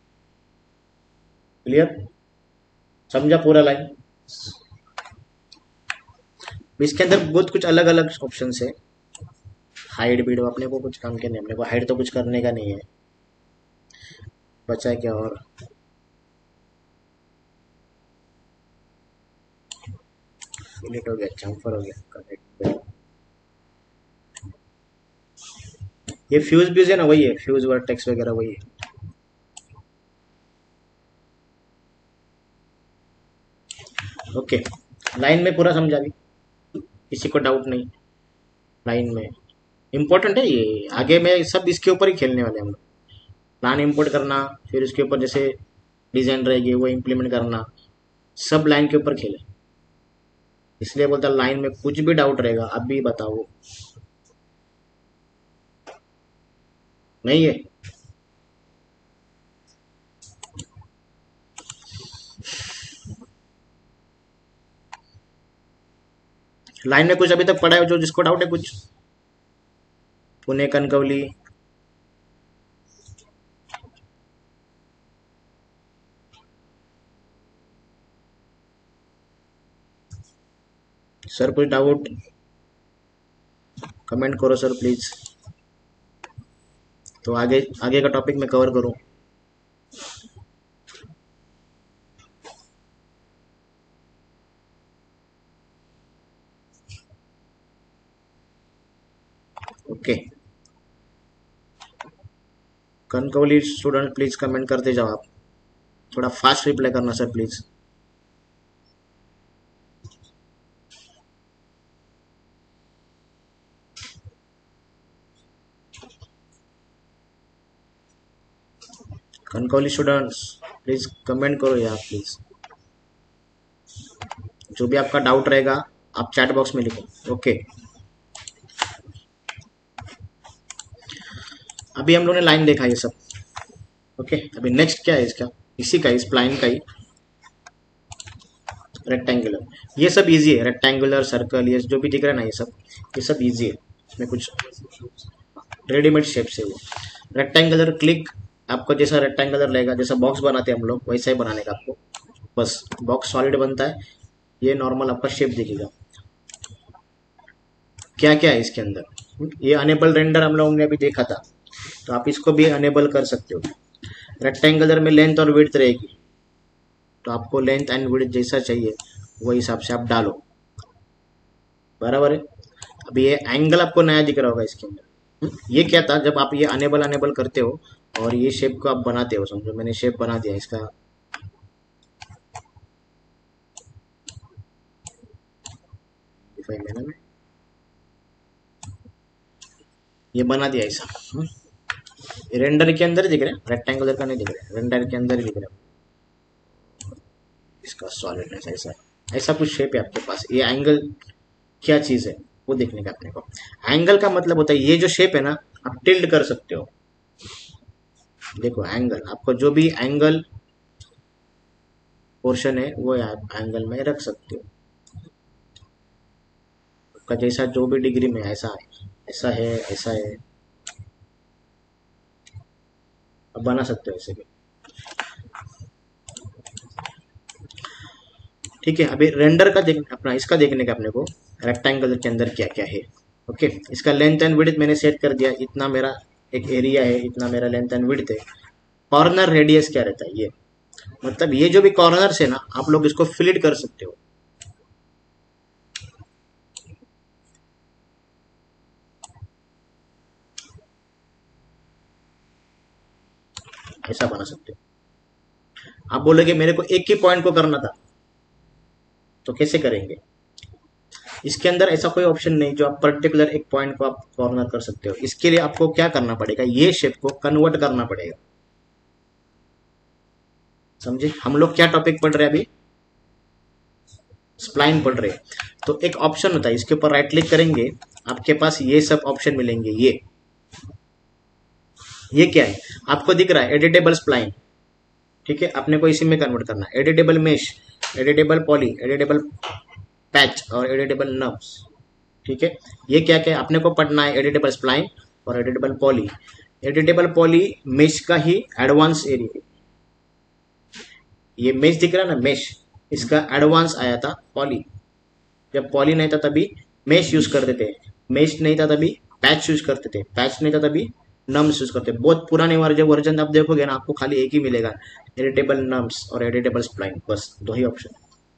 क्लियर? समझा पूरा लाइन? इसके अंदर बहुत कुछ अलग अलग ऑप्शन है, हाइड बीड अपने को कुछ काम के नहीं, अपने को हाइड तो कुछ करने का नहीं है, बचा है क्या? और फिलिट हो गया, चैम्फर हो गया, कनेक्ट, ये फ्यूज ब्यूज है ना, वही है, फ्यूज वर्टेक्स वगैरह वही है। ओके, लाइन में पूरा समझा भी, किसी को डाउट नहीं? लाइन में इंपॉर्टेंट है ये, आगे में सब इसके ऊपर ही खेलने वाले हम लोग। प्लान इंपोर्ट करना, फिर उसके ऊपर जैसे डिजाइन रहेगी वो इम्प्लीमेंट करना, सब लाइन के ऊपर खेले, इसलिए बोलता लाइन में कुछ भी डाउट रहेगा अभी बताओ। नहीं है? लाइन में कुछ अभी तक पढ़ा है जो जिसको डाउट है कुछ? पुणे कनकवली, सर कुछ डाउट कमेंट करो सर प्लीज, तो आगे आगे का टॉपिक मैं कवर करूं। Okay, Kankavli student please comment करते जाओ आप, थोड़ा फास्ट रिप्लाई करना sir please. Kankavli students please comment करो यार प्लीज, जो भी आपका डाउट रहेगा आप चैट बॉक्स में लिखो। ओके, अभी हम लोगों ने लाइन देखा ये सब, ओके। अभी नेक्स्ट क्या है इसका, इसी का, इस स्प्लाइन का ही रेक्टेंगुलर। ये सब इजी है, रेक्टेंगुलर, सर्कल, ये जो भी दिख रहा है ना, ये सब ये सब इजी है, इसमें कुछ रेडीमेड शेप से। वो रेक्टेंगुलर क्लिक, आपको जैसा रेक्टेंगुलर लेगा, जैसा बॉक्स बनाते हैं हम लोग वैसा ही बनाने का आपको, बस बॉक्स सॉलिड बनता है, ये नॉर्मल आपका शेप दिखेगा। क्या क्या है इसके अंदर, ये अनेबल रेंडर हम लोगों ने अभी देखा था, तो आप इसको भी अनेबल कर सकते हो। रेक्टेंगुलर में लेंथ और विड्थ रहेगी, तो आपको लेंथ एंड विड्थ जैसा चाहिए वो हिसाब से आप डालो, बराबर है। अब ये एंगल आपको नया दिख रहा होगा इसके अंदर। हम्म, ये क्या था, जब आप ये अनेबल अनेबल करते हो और ये शेप को आप बनाते हो, समझो मैंने शेप बना दिया इसका, मैंने में ये बना दिया ऐसा। हम्म, रेंडर के अंदर दिख रहा है, रेक्टेंगुलर का नहीं दिख रहा है, रेंडर के अंदर दिख रहा है इसका सॉलिडनेस। ऐसा ऐसा कुछ शेप है आपके पास। ये एंगल क्या चीज है वो देखने का अपने को। एंगल का मतलब होता है ये जो शेप है ना, आप टिल्ड कर सकते हो। देखो एंगल, आपको जो भी एंगल पोर्शन है वो आप एंगल में रख सकते हो, आपका जैसा जो भी डिग्री में, ऐसा है ऐसा है ऐसा है, आप बना सकते हो ऐसे भी, ठीक है। अभी रेंडर का देख अपना इसका देखने का अपने को, रेक्टेंगल के अंदर क्या क्या है। ओके, इसका लेंथ एंड विड्थ मैंने सेट कर दिया, इतना मेरा एक एरिया है, इतना मेरा लेंथ एंड विड्थ है। कॉर्नर रेडियस क्या रहता है, ये मतलब ये जो भी कॉर्नर्स है ना, आप लोग इसको फिलिट कर सकते हो। ऐसा बना सकते हो। आप बोलोगे मेरे को एक ही पॉइंट को करना था, तो कैसे करेंगे। इसके अंदर ऐसा कोई ऑप्शन नहीं जो आप पर्टिकुलर एक पॉइंट को आप कॉर्नर कर सकते हो। इसके लिए आपको क्या करना पड़ेगा, ये शेप को कन्वर्ट करना पड़ेगा। समझे हम लोग क्या टॉपिक पढ़ रहे हैं अभी, स्प्लाइन पढ़ रहे हैं। तो एक ऑप्शन होता है, इसके ऊपर राइट क्लिक करेंगे, आपके पास ये सब ऑप्शन मिलेंगे। ये ये क्या है आपको दिख रहा है, एडिटेबल स्प्लाइन, ठीक है। अपने को इसी में कन्वर्ट करना है, editable mesh, editable poly, editable patch और एडिटेबल नब्स, ठीक है। ये क्या क्या है अपने को पढ़ना है, एडिटेबल स्प्लाइन और editable poly. Editable poly mesh का ही एडवांस एरिया, ये मेश दिख रहा है ना, मेश, इसका एडवांस आया था पॉली। जब पॉली नहीं था तभी मेश यूज करते थे, मेश नहीं था तभी पैच यूज करते थे, पैच नहीं था तभी नम्स यूज करते। बहुत पुराने वाले जो वर्जन आप देखोगे ना, आपको खाली एक ही मिलेगा, एडिटेबल नम्स और एडिटेबल स्प्लाइन, बस दो ही ऑप्शन।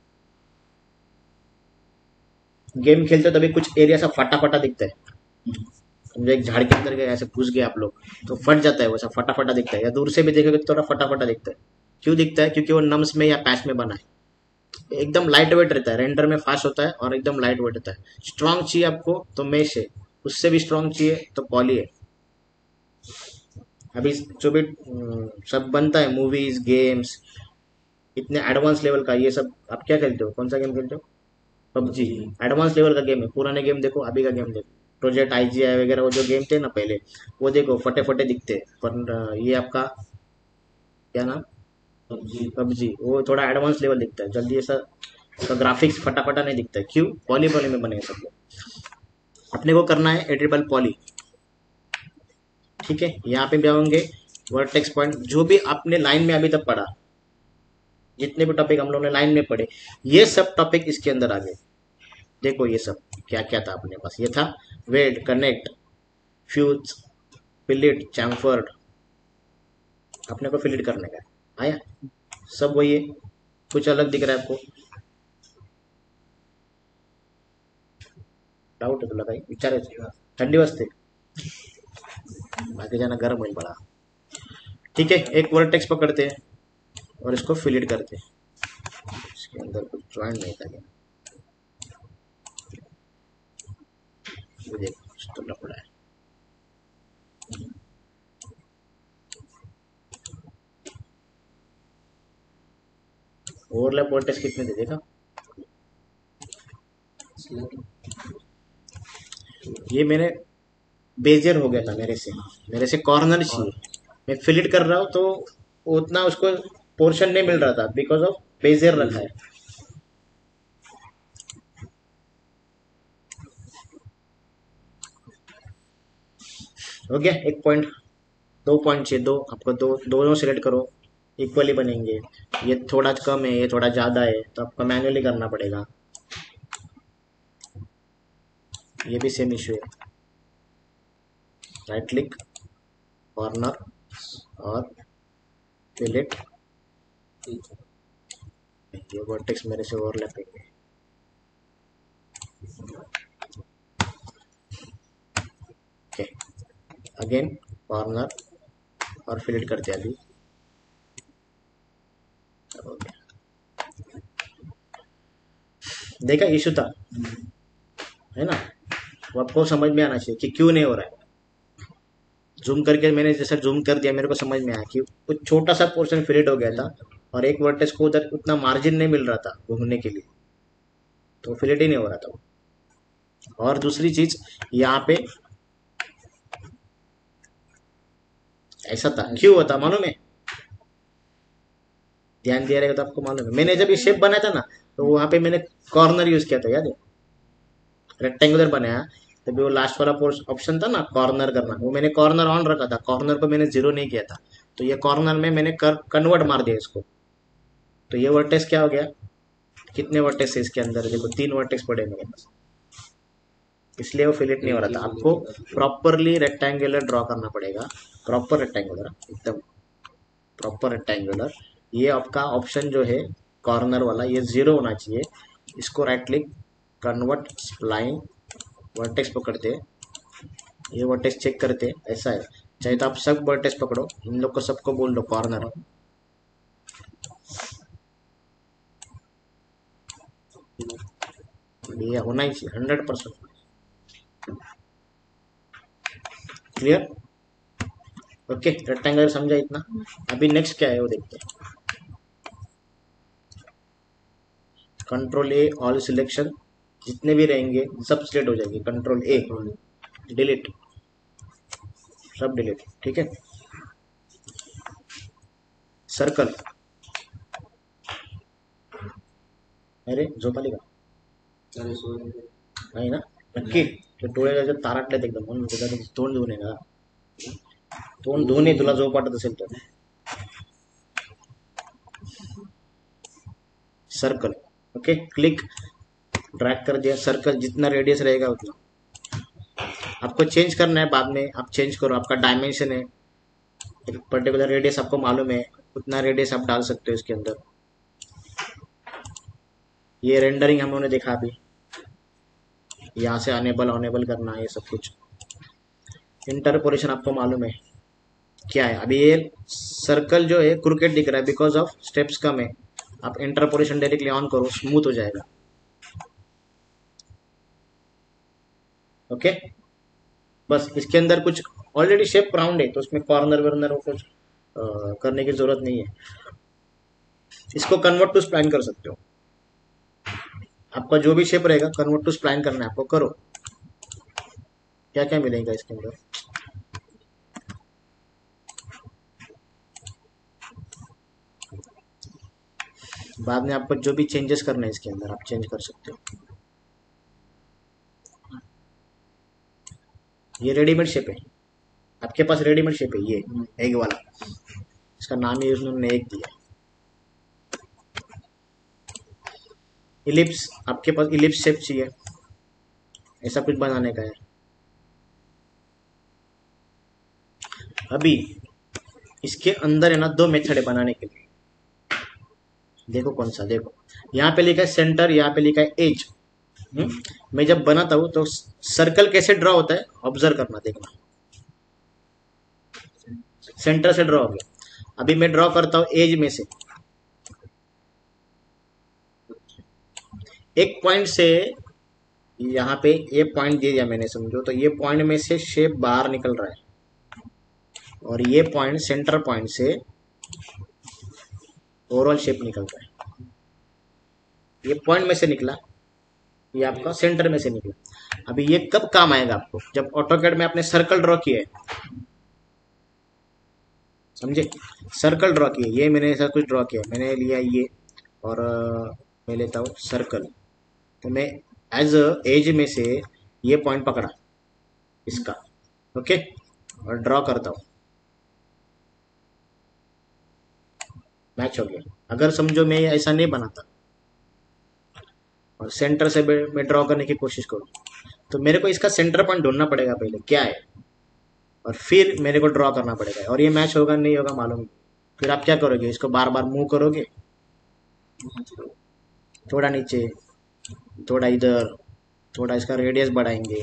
गेम खेलते हो तभी कुछ एरिया सा फटा फटा दिखता है, समझो एक झाड़ के अंदर गए, ऐसे घुस गए आप लोग तो फट जाता है, वैसा फटा फटा दिखता है, या दूर से भी देखोगे तो थोड़ा फटा फटा दिखता है। क्यों दिखता है, क्योंकि वो नम्स में या पैच में बना है। एकदम लाइट वेट रहता है, रेंडर में फास्ट होता है और एकदम लाइट वेट रहता है। स्ट्रांग चाहिए आपको तो मेश है, उससे भी स्ट्रांग चाहिए तो पॉली है। अभी जो भी अम, सब बनता है, मूवीज, गेम्स, इतने एडवांस लेवल का, ये सब आप क्या खेलते हो, कौन सा गेम खेलते हो, पबजी, एडवांस लेवल का गेम है। पुराने गेम देखो, अभी का गेम देखो, प्रोजेक्ट आईजीआई वगैरह, वो जो गेम थे ना पहले, वो देखो फटे फटे दिखते हैं। पर अ, ये आपका क्या नाम, पबजी, पबजी वो थोड़ा एडवांस लेवल दिखता है, जल्दी ऐसा तो ग्राफिक्स फटाफटा नहीं दिखता है। क्यों, पॉली पॉली में बने सब लोग। अपने को करना है एडिटेबल पॉली, ठीक है। यहाँ पे भी आएंगे वर्टेक्स पॉइंट, जो भी आपने लाइन में अभी तक पढ़ा, जितने भी टॉपिक हम लोगों ने लाइन में पढ़े, ये सब टॉपिक इसके अंदर आ गए। देखो ये सब क्या क्या था अपने पास, ये था weld, connect, fuse, fillet, chamfered, अपने को फिलिट करने का आया, सब वही है, कुछ अलग दिख रहा है आपको, डाउट है तुला काही विचारायचं, थंडी वाजते बाकी जाना गर्म होईल पड़ा, ठीक है। एक वर्टेक्स पकड़ते हैं और इसको फिलिट करते हैं, इसके अंदर कुछ ज्वाइन नहीं था क्या, ये देखो तो लपड़ा है। ओवरलैप वर्टेक्स कितने थे देखा, ये मैंने बेजियर हो गया था मेरे से, मेरे से कॉर्नर चाहिए, मैं फिलिट कर रहा हूँ तो उतना उसको पोर्शन नहीं मिल रहा था बिकॉज ऑफ बेजियर रखा है। हो गया एक पॉइंट, दो पॉइंट चाहिए, दो आपको, दो दोनों सिलेक्ट करो, इक्वली बनेंगे। ये थोड़ा कम है, ये थोड़ा ज्यादा है, तो आपको मैन्युअली करना पड़ेगा। ये भी सेम इशू है, राइट क्लिक, कॉर्नर और फिलेट। ये वर्टेक्स मेरे से ओवरलैपिंग है। ओके, अगेन कॉर्नर और फिलेट करते हैं अभी। देखा इशू था, है ना? वो आपको समझ में आना चाहिए कि क्यों नहीं हो रहा है। जूम करके मैंने जैसा जूम कर दिया, मेरे को समझ में आया कि कुछ छोटा सा पोर्शन फिलेट हो गया था और एक वर्टेक्स को उधर उतना मार्जिन नहीं मिल रहा था घूमने के लिए, तो फिलेट ही नहीं हो रहा था। और दूसरी चीज, यहाँ पे ऐसा था, क्यों होता मालूम है? ध्यान दिया रहेगा तो आपको मालूम है। मैंने जब ये शेप बनाया था ना, तो वहां पे मैंने कॉर्नर यूज किया था, याद है? रेक्टेंगुलर बनाया, तभी वो लास्ट वाला ऑप्शन था ना कॉर्नर करना, वो मैंने कॉर्नर ऑन रखा था, कॉर्नर को मैंने जीरो नहीं किया था। तो ये कॉर्नर में मैंने कर कन्वर्ट मार दिया इसको, तो ये वर्टेक्स क्या हो गया? कितने वर्टेक्स है इसके अंदर? देखो तीन वर्टेक्स पड़े मेरे पास, इसलिए वो फिलेट नहीं हो रहा था। आपको प्रॉपरली रेक्टेंगुलर ड्रॉ करना पड़ेगा, प्रॉपर रेक्टेंगुलर, एकदम प्रॉपर रेक्टेंगुलर। ये आपका ऑप्शन जो है कॉर्नर वाला, ये जीरो होना चाहिए। इसको right click, convert spline, vertex पकड़ते, ये वर्टेक्स चेक करते, ऐसा है। चाहे तो आप सब वर्टेक्स पकड़ो, इन लोग को सबको बोल दो कॉर्नर। ये होना ही चाहिए hundred percent. Clear? Okay, rectangle समझा इतना? अभी नेक्स्ट क्या है वो देखते हैं। कंट्रोल ए, ऑल सिलेक्शन, जितने भी रहेंगे सब सिलेक्ट हो जाएंगे। कंट्रोल ए, डिलीट, सब डिलीट, ठीक है। सर्कल, अरे झोपाली का नाही ना? नक्की ते डोळे त्याच्यात ताराटलेत एकदम, म्हणून त्याच्यात तोंड धुवून आहे ना, तोंड धुवून ये तुला झोप वाटत असेल तर। सर्कल, ओके, क्लिक, ड्रैग कर दिया। सर्कल जितना रेडियस रहेगा उतना आपको चेंज करना है, बाद में आप चेंज करो। आपका डायमेंशन है, एक पर्टिकुलर रेडियस आपको मालूम है, उतना रेडियस आप डाल सकते हो इसके अंदर। ये रेंडरिंग हम लोगों ने देखा अभी, यहाँ से अनेबल ऑनेबल करना है, ये सब कुछ। इंटरपोलेशन आपको मालूम है क्या है। अभी ये सर्कल जो है क्रिकेट दिख रहा है बिकॉज ऑफ स्टेप्स कम है। आप इंटरपोलेशन डायरेक्टली ऑन करो, स्मूथ हो जाएगा। ओके, बस इसके अंदर कुछ ऑलरेडी शेप राउंड है, तो उसमें कॉर्नर वर्नर कुछ आ, करने की जरूरत नहीं है। इसको कन्वर्ट टू स्प्लाइन कर सकते हो। आपका जो भी शेप रहेगा कन्वर्ट टू स्प्लाइन करना है आपको, करो। क्या क्या मिलेगा इसके अंदर? बाद में आपको जो भी चेंजेस करना है इसके अंदर आप चेंज कर सकते हो। ये रेडीमेड शेप है, आपके पास रेडीमेड शेप है, ये एग वाला, इसका नाम ही उन्होंने एग दिया। इलिप्स, आपके पास इलिप्स शेप चाहिए, ऐसा कुछ बनाने का है। अभी इसके अंदर है ना दो मेथड है बनाने के लिए, देखो कौन सा। देखो यहाँ पे लिखा है सेंटर, यहाँ पे लिखा है एज। मैं जब बनाता हूँ तो सर्कल कैसे ड्रॉ होता है ऑब्जर्व करना, देखना। सेंटर से ड्रॉ हो गया। अभी मैं ड्रॉ करता हूँ एज में से, एक पॉइंट से यहाँ पे ये पॉइंट दे दिया मैंने, समझो। तो ये पॉइंट में से शेप बाहर निकल रहा है, और ये पॉइंट सेंटर पॉइंट से ओवरऑल शेप निकल रहा है। ये पॉइंट में से निकला, ये आपका सेंटर में से निकला। अभी ये कब काम आएगा आपको? जब ऑटोकैड में आपने सर्कल ड्रॉ किया है, समझे। सर्कल ड्रॉ किए, ये मैंने ऐसा कुछ ड्रॉ किया, मैंने लिया ये और अ, मैं लेता हूँ सर्कल, तो मैं एज एज में से ये पॉइंट पकड़ा इसका, ओके, और ड्रॉ करता हूँ, मैच हो गया। अगर समझो मैं ऐसा नहीं बनाता और सेंटर से मैं ड्रॉ करने की कोशिश करूँ, तो मेरे को इसका सेंटर पॉइंट ढूंढना पड़ेगा पहले क्या है, और फिर मेरे को ड्रॉ करना पड़ेगा, और ये मैच होगा नहीं होगा मालूम। फिर आप क्या करोगे, इसको बार बार मूव करोगे, थोड़ा नीचे, थोड़ा इधर, थोड़ा इसका रेडियस बढ़ाएंगे,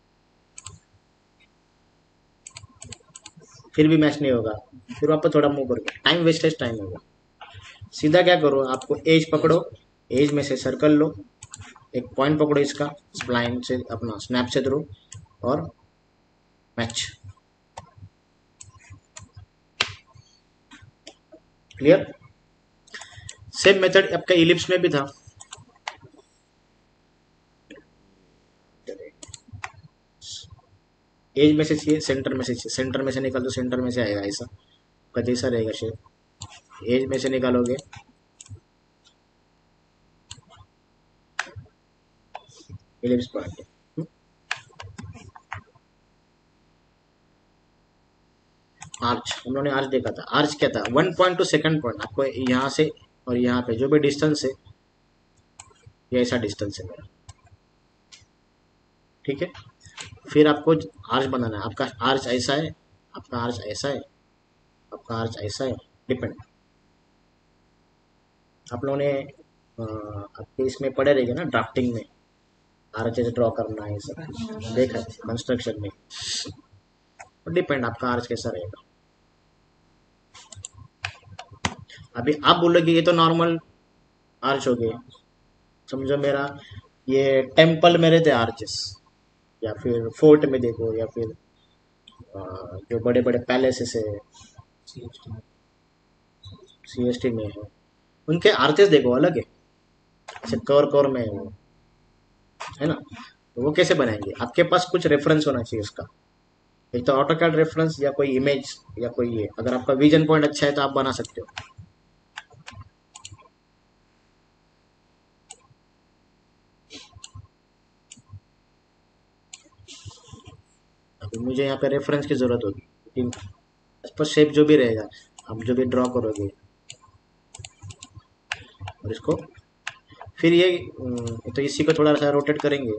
फिर भी मैच नहीं होगा, फिर आपको थोड़ा मूव करोगे, टाइम वेस्टेज टाइम होगा। सीधा क्या करो, आपको एज पकड़ो, एज में से सर्कल लो, एक पॉइंट पकड़ो इसका, स्प्लाइन से अपना स्नैप से थ्रू, और मैच। क्लियर। सेम मेथड आपका इलिप्स में भी था। एज में से चाहिए, सेंटर में से चाहिए, सेंटर में से निकाल दो, सेंटर में से आएगा, ऐसा का जैसा रहेगा शेप। एज में से निकालोगे, इलिप्स पॉइंट। आर्च, हम लोगों ने आर्च देखा था। आर्च क्या था, one point two second point, आपको यहाँ से और यहाँ पे जो भी डिस्टेंस है, ये ऐसा डिस्टेंस है मेरा, ठीक है। फिर आपको आर्च बनाना है, आपका आर्च ऐसा है, आपका आर्च ऐसा है, आपका आर्च ऐसा है, डिपेंड। आप लोगों ने अ, आपके इसमें पढ़े रहेंगे ना ड्राफ्टिंग में, आर्च ऐसे ड्रॉ करना है, सब देखा है कंस्ट्रक्शन में, डिपेंड आपका आर्च कैसा रहेगा। अभी आप बोलोगे ये तो नॉर्मल आर्च हो गए, समझो मेरा ये टेम्पल में रहते आर्चेस, या फिर फोर्ट में देखो, या फिर अ, जो बड़े बड़े पैलेसेस है सीएसटी में है, उनके आर्चेस देखो अलग है, ऐसे कवर कवर में है वो, है ना। तो वो कैसे बनाएंगे, आपके पास कुछ रेफरेंस होना चाहिए उसका, एक तो ऑटो कैड रेफरेंस या कोई इमेज या कोई ये, अगर आपका विजन पॉइंट अच्छा है तो आप बना सकते हो। अभी मुझे यहाँ पे रेफरेंस की जरूरत होगी, लेकिन पर शेप जो भी रहेगा, आप जो भी ड्रॉ करोगे, और इसको फिर ये अम, तो इसी को थोड़ा सा रोटेट करेंगे,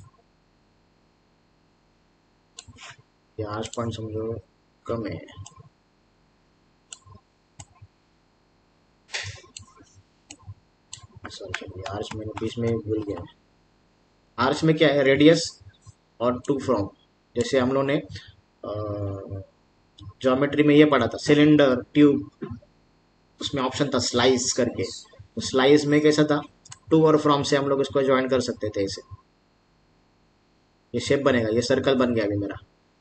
ये आर्च पॉइंट समझो कम है, सॉरी आर्च मैंने बीच में भूल गया। आर्च में क्या है, रेडियस और टू फ्रॉम, जैसे हम लोग ने ज्योमेट्री में ये पढ़ा था, सिलेंडर ट्यूब, उसमें ऑप्शन था स्लाइस करके, तो स्लाइस में कैसा था, टू और फ्रॉम से हम लोग इसको ज्वाइन कर सकते थे ऐसे, ये शेप बनेगा, ये सर्कल बन गया अभी मेरा,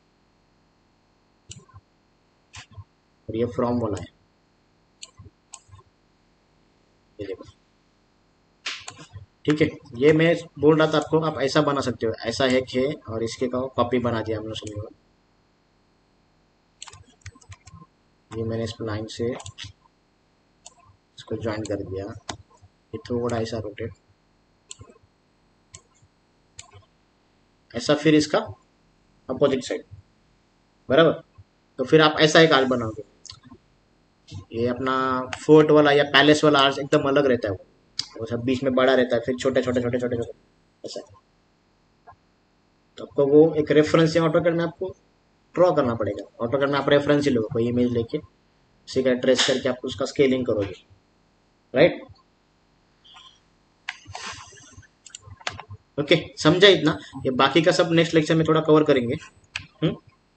और ये फ्रॉम वाला है, ये देखो, ठीक है। ये मैं बोल रहा था आपको, आप ऐसा बना सकते हो, ऐसा है कि, और इसके का कॉपी बना दिया हम लोग, समझो ये मैंने इस लाइन से इसको ज्वाइन कर दिया, ये थोड़ा ऐसा रोटेट, ऐसा, फिर इसका अपोजिट साइड, बराबर। तो फिर आप ऐसा एक आर्च बनाओगे, ये अपना फोर्ट वाला या पैलेस वाला आर्च एकदम अलग रहता है, वो वो सब बीच में बड़ा रहता है, फिर छोटे छोटे छोटे छोटे छोटे ऐसा। तो आपको वो एक रेफरेंस या ऑटोकैड में आपको ड्रॉ करना पड़ेगा, ऑटोकैड में आप रेफरेंस ही लोगे, कोई इमेज लेके उसी का ट्रेस करके आप उसका स्केलिंग करोगे, राइट। ओके, समझा इतना, ये बाकी का सब नेक्स्ट लेक्चर में थोड़ा कवर करेंगे। हम्म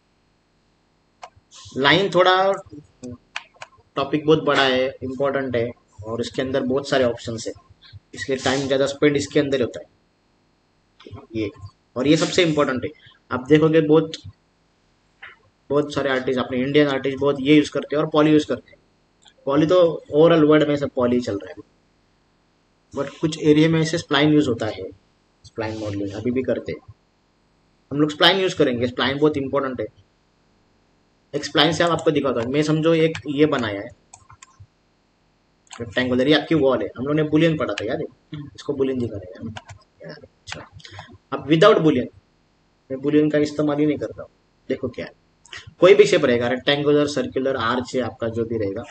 लाइन थोड़ा टॉपिक बहुत बड़ा है, इंपॉर्टेंट है, और इसके अंदर बहुत सारे ऑप्शंस है, इसलिए टाइम ज़्यादा स्पेंड इसके अंदर होता है ये, और ये सबसे इम्पोर्टेंट है। आप देखोगे बहुत बहुत सारे आर्टिस्ट, अपने इंडियन आर्टिस्ट बहुत ये यूज़ करते हैं और पॉली यूज़ करते हैं, पॉली तो ओवरऑल वर्ल्ड में सब पॉली चल रहा है, बट कुछ एरिया में ऐसे स्प्लाइन यूज़ होता है, स्प्लाइन मॉडलिंग अभी भी करते हैं, हम लोग स्प्लाइन यूज़ करेंगे, स्प्लाइन बहुत इंपॉर्टेंट है। एक स्प्लाइन से आप आपको दिखाता हूँ। मैं समझो एक ये बनाया है रेक्टेंगुलर, ये आपकी वॉल है, हम लोगों ने बुलियन पढ़ा था याद है, इसको बुलियन दिखा रहे हैं यार। अच्छा, अब विदाउट बुलियन, मैं बुलियन का इस्तेमाल ही नहीं करता हूँ। देखो क्या है, कोई भी शेप रहेगा, रेक्टेंगुलर, सर्कुलर, आर्च है आपका जो भी रहेगा।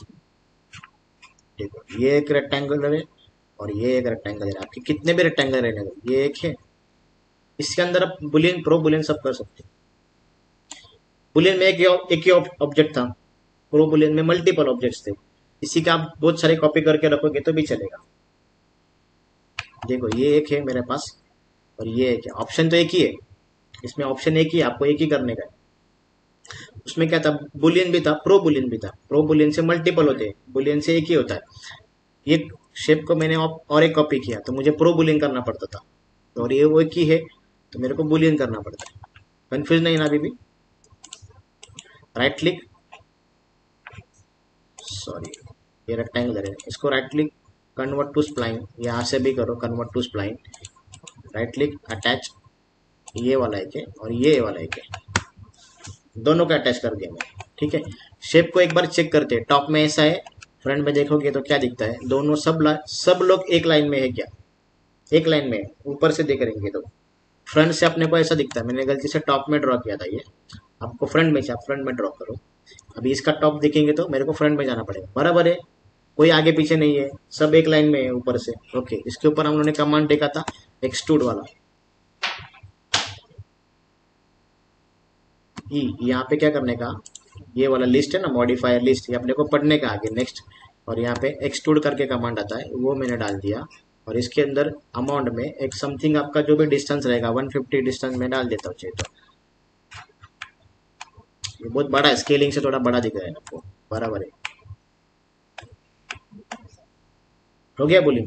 देखो ये एक रेक्टेंगुलर है और ये एक रेक्टेंगल है, आपके कितने भी रेक्टेंगल रहने दो, ये एक है, इसके अंदर आप बुलियन, प्रो बुलियन सब कर सकते हो। बुलियन में एक एक ही ऑब्जेक्ट था, प्रो बुलियन में मल्टीपल ऑब्जेक्ट्स थे, इसी का आप बहुत सारे कॉपी करके रखोगे तो भी चलेगा। देखो ये एक है मेरे पास और ये एक है, ऑप्शन तो एक ही है, इसमें ऑप्शन एक ही है, आपको एक ही करने का है। उसमें क्या था, बुलियन भी था, प्रो बुलियन भी था। प्रो बुलियन से मल्टीपल होते हैं, बुलियन से एक ही होता है। ये शेप को मैंने और एक कॉपी किया तो मुझे प्रो बुलियन करना पड़ता था, और ये वो एक ही है तो मेरे को बुलियन करना पड़ता है। कंफ्यूज नहीं ना अभी भी? राइट क्लिक, सॉरी ये रेक्टेंगुलर है, इसको right click, convert to spline, यहाँ से भी करो convert to spline, right click, attach, ये वाला एक है और ये वाला एक है, दोनों का अटैच कर दिया मैंने। ठीक है, शेप को एक बार चेक करते हैं, टॉप में ऐसा है, फ्रंट में देखोगे तो क्या दिखता है, दोनों सब सब लोग एक लाइन में है क्या, एक लाइन में, ऊपर से देख रहेंगे तो फ्रंट से अपने को ऐसा दिखता है। मैंने गलती से टॉप में ड्रॉ किया था, ये आपको फ्रंट में, आप फ्रंट में ड्रॉ करो। अभी इसका टॉप देखेंगे तो मेरे को फ्रंट में जाना पड़ेगा, बराबर है, कोई आगे पीछे नहीं है, सब एक लाइन में है ऊपर से। ओके, इसके ऊपर हम लोगों ने कमांड देखा था एक्सट्रूड वाला, ई, यहाँ पे क्या करने का, ये वाला लिस्ट है ना, मॉडिफायर लिस्ट, ये अपने को पढ़ने का आगे नेक्स्ट, और यहाँ पे एक्सट्रूड करके कमांड आता है, वो मैंने डाल दिया। और इसके अंदर अमाउंट में एक समथिंग आपका जो भी डिस्टेंस रहेगा वन फिफ्टी डिस्टेंस में डाल देता हूँ चाहिए तो। ये बहुत बड़ा है, स्केलिंग से थोड़ा बड़ा दिख रहा है आपको, बराबर है, हो गया बुलियन।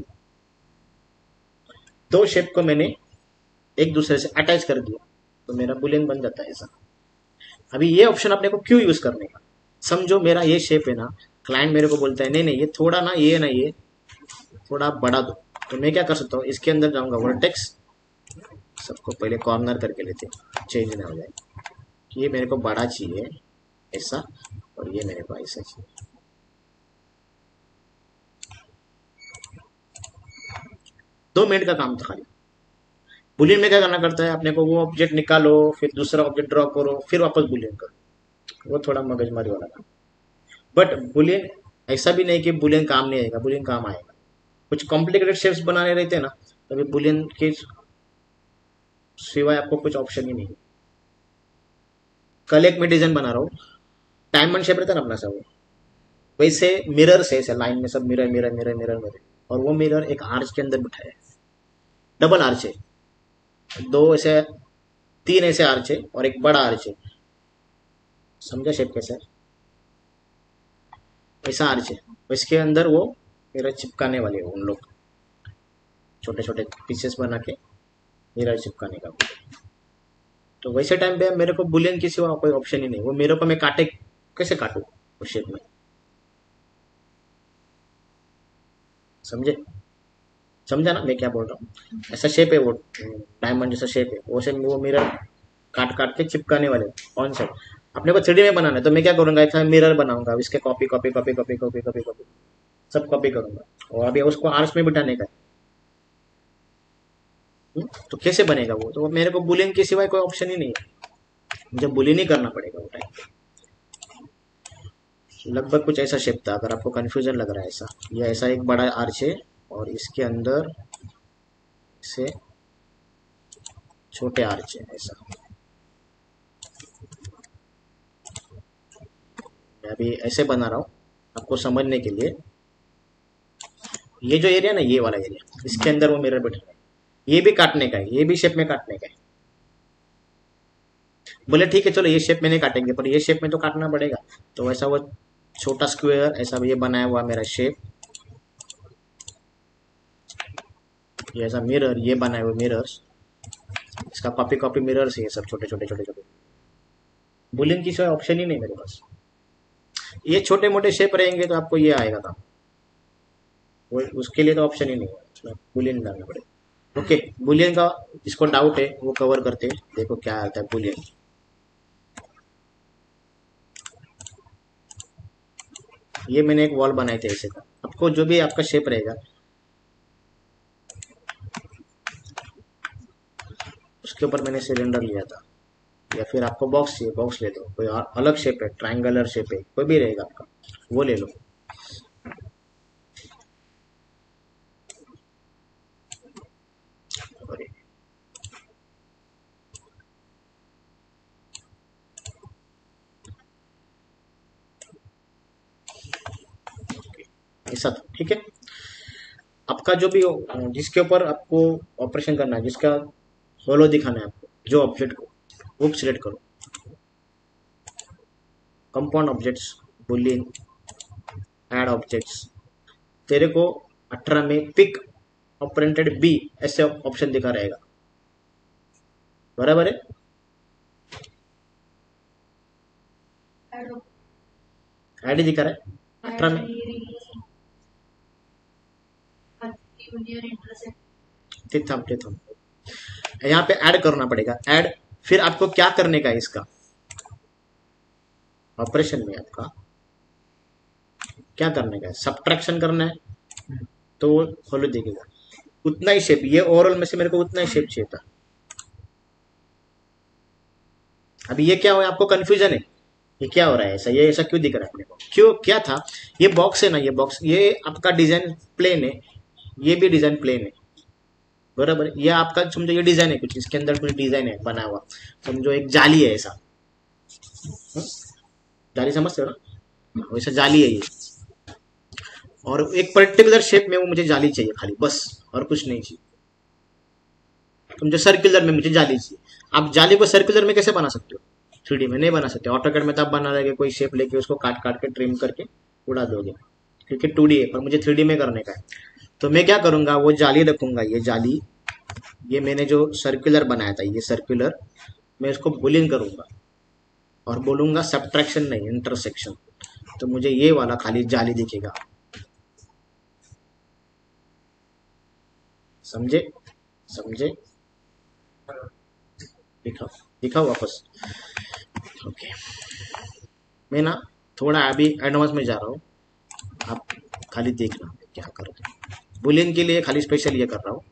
दो शेप को मैंने एक दूसरे से अटैच कर दिया तो मेरा बुलियन बन जाता है ऐसा। अभी ये ऑप्शन अपने को क्यों यूज करने का, समझो मेरा ये शेप है ना, क्लाइंट मेरे को बोलता है नहीं नहीं ये थोड़ा ना, ये ना, ये थोड़ा बढ़ा दो, तो मैं क्या कर सकता हूँ, इसके अंदर जाऊंगा, वर्टेक्स, सबको पहले कॉर्नर करके लेते, चेंज ना हो जाए, ये मेरे को बड़ा चाहिए ऐसा, और ये मेरे को ऐसा चाहिए। दो मिनट का काम था खाली। बुलियन में क्या करना करता है, अपने को वो ऑब्जेक्ट निकालो, फिर दूसरा ऑब्जेक्ट ड्रॉ करो, फिर वापस बुलियन करो, वो थोड़ा मगजमारी वाला काम। बट बुलियन ऐसा भी नहीं कि बुलियन काम नहीं आएगा, बुलियन काम आएगा। कुछ कॉम्प्लिकेटेड शेप्स बनाने रहते हैं ना, तभी तो बुलियन के सिवाय आपको कुछ ऑप्शन ही नहीं। कल एक मैं डिजाइन बना रहा हूँ, डायमंड शेप रहता है ना अपना सब, वैसे मिरर से ऐसे लाइन में सब mirror mirror mirror mirror mirror, और वो मिरर एक आर्च के अंदर बिठाया है, डबल आर्च है, दो ऐसे, तीन ऐसे आर्च है और एक बड़ा आर्च है, समझा शेप कैसे, ऐसा आर्च है, इसके अंदर वो मिरर चिपकाने वाले उन लोग, छोटे छोटे पीसेस बना के मिरर चिपकाने का। तो वैसे टाइम पे मेरे को बुलियन के सिवा कोई ऑप्शन ही नहीं, वो मेरे को मैं काटे कैसे काटू उस शेप में, समझे, समझा ना मैं क्या बोल रहा हूँ। ऐसा शेप है वो, डायमंड जैसा शेप है, वो से वो मिरर काट काट के चिपकाने वाले कौन सा, अपने को थ्री डी में बनाना है तो मैं क्या करूंगा, एक मिरर बनाऊंगा, इसके copy copy copy copy copy copy copy सब कॉपी करूंगा, और अभी उसको आर्च में बिठाने का है। तो कैसे बनेगा वो, तो मेरे को बुलियन के सिवाय कोई ऑप्शन ही नहीं है, मुझे बुलियन ही करना पड़ेगा वो टाइम पे। लगभग कुछ ऐसा शेप था, अगर आपको कंफ्यूजन लग रहा है ऐसा, ये ऐसा एक बड़ा आर्च है और इसके अंदर से छोटे आर्च है ऐसा। मैं अभी ऐसे बना रहा हूँ आपको समझने के लिए। ये जो एरिया ना, ये वाला एरिया, इसके अंदर वो मिरर बैठा है, ये भी काटने का है, ये भी शेप में काटने का है। बोले ठीक है चलो ये शेप में नहीं काटेंगे, पर ये शेप में तो काटना पड़ेगा, तो वैसा वो छोटा स्क्वायर ऐसा ये बनाया हुआ मेरा शेप, ये ऐसा मिरर, ये बनाए हुए मिरर्स, इसका कॉपी कॉपी मिरर्स, ये सब छोटे छोटे छोटे छोटे, बुलियन की कोई ऑप्शन ही नहीं मेरे पास। ये छोटे मोटे शेप रहेंगे तो आपको ये आएगा था, वो उसके लिए तो ऑप्शन ही नहीं है, बुलियन डालना पड़ेगा। ओके, बुलियन का जिसको डाउट है वो कवर करते हैं, देखो क्या आता है बुलियन। ये मैंने एक वॉल बनाई थी ऐसे का। आपको जो भी आपका शेप रहेगा उसके ऊपर मैंने सिलेंडर लिया था, या फिर आपको बॉक्स चाहिए बॉक्स ले लो, कोई और अलग शेप है, ट्रायंगुलर शेप है, कोई भी रहेगा आपका वो ले लो। और ये- ऐसा था, ठीक है। आपका जो भी हो, जिसके ऊपर आपको ऑपरेशन करना है, जिसका होलो दिखाना है आपको, जो ऑब्जेक्ट को वो सिलेक्ट करो। Compound objects, Boolean, add objects. तेरे को अठारह में पिक ऑपरेंटेड बी ऐसे ऑप्शन दिखा रहेगा, बराबर है। ऐड ऐड ही दिखा रहा है अठारह में। यूनियन इंटरसेक्ट ठीक था, ठीक था। यहाँ पे ऐड करना पड़ेगा, ऐड। फिर आपको क्या करने का है, इसका ऑपरेशन में आपका क्या करने का है, सब्ट्रैक्शन करना है, तो वो होलो दिखेगा। उतना ही शेप, ये ओवरऑल में से मेरे को उतना ही शेप चाहिए था। अभी ये क्या हुआ, आपको कंफ्यूजन है, ये क्या हो रहा है, ऐसा ये ऐसा क्यों दिख रहा है अपने को, क्यों क्या था। ये बॉक्स है ना, ये बॉक्स, ये आपका डिजाइन प्लेन है, ये भी डिजाइन प्लेन है, बराबर है। ये आपका समझो ये डिजाइन है, कुछ इसके अंदर कुछ डिजाइन है बना हुआ, समझो एक जाली है ऐसा। हम्म? जाली समझते हो ना, वैसा जाली है ये, और एक पर्टिकुलर शेप में वो मुझे जाली चाहिए खाली, बस, और कुछ नहीं चाहिए। समझो सर्कुलर में मुझे जाली चाहिए। आप जाली को सर्कुलर में कैसे बना सकते हो, थ्री डी में नहीं बना सकते। ऑटोकैड में तो आप बना दोगे, कोई शेप लेके उसको काट काट के ट्रिम करके उड़ा दोगे, क्योंकि टू डी है, पर मुझे थ्री डी में करने का है। तो मैं क्या करूंगा, वो जाली रखूंगा, ये जाली, ये मैंने जो सर्कुलर बनाया था, ये सर्कुलर, मैं इसको बुलियन करूंगा और बोलूंगा सब्ट्रैक्शन नहीं, इंटरसेक्शन। तो मुझे ये वाला खाली जाली दिखेगा, समझे समझे। दिखाओ दिखाओ वापस। ओके, मैं ना थोड़ा अभी एडवांस में जा रहा हूँ, आप खाली देखना मैं क्या कर रहा हूँ। बुलियन के लिए खाली स्पेशल ये कर रहा हूँ,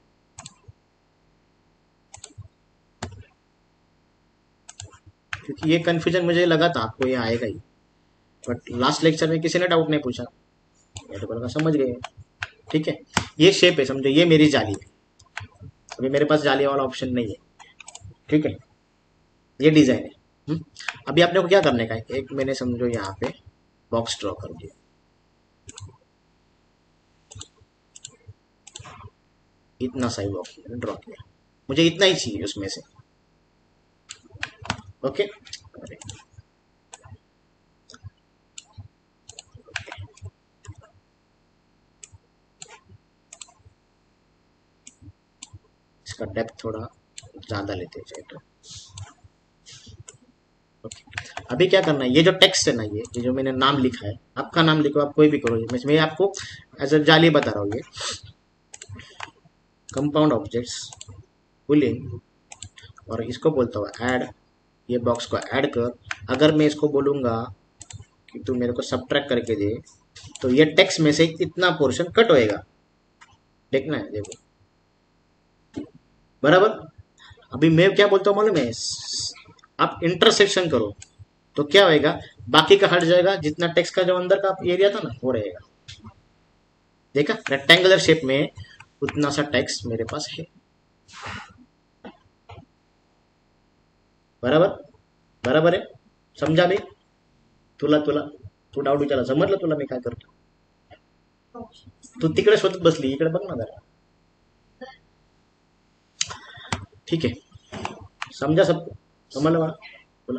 क्योंकि ये कंफ्यूजन मुझे लगा था आपको ये आएगा ही, बट लास्ट लेक्चर में किसी ने डाउट नहीं पूछा, ये तो लगा समझ गए। ठीक है, ये शेप है, समझो ये मेरी जाली है। अभी मेरे पास जाली वाला ऑप्शन नहीं है, ठीक है, ये डिजाइन है। हुँ? अभी आपने को क्या करने का है, एक मैंने समझो यहाँ पे बॉक्स ड्रॉ कर दिया, इतना सा ही बॉक्स मैंने ड्रॉ किया, मुझे इतना ही चाहिए उसमें से। ओके, इसका डेप्थ थोड़ा ज्यादा लेते हैं तो। ओके, अभी क्या करना है, ये जो टेक्स्ट है ना, ये ये जो मैंने नाम लिखा है, आपका नाम लिखो, आप कोई भी करो, मैं आपको एज अ जाली बता रहा हूँ। ये कंपाउंड ऑब्जेक्ट्स, बुलियन, और इसको बोलता हूँ ऐड, ये बॉक्स को ऐड कर। अगर मैं इसको बोलूंगा कि तू मेरे को सब्ट्रैक्ट करके दे, तो ये टेक्स्ट में से इतना पोर्शन कट होएगा, देखना है, देखो बराबर। अभी मैं क्या बोलता हूँ मालूम है, आप इंटरसेक्शन करो तो क्या होएगा, बाकी का हट जाएगा, जितना टेक्स्ट का जो अंदर का एरिया था ना वो रहेगा। देखा, रेक्टेंगुलर शेप में उतना सा टेक्स्ट मेरे पास है, बराबर बराबर है, समझा भी। तुला तुला तू डाऊट विचारला, समजलं तुला मी काय करतो। तू तिकडे शोधत बसली, इकडे बघ ना जरा, ठीक है, समझा सब, समझलं मला तुला।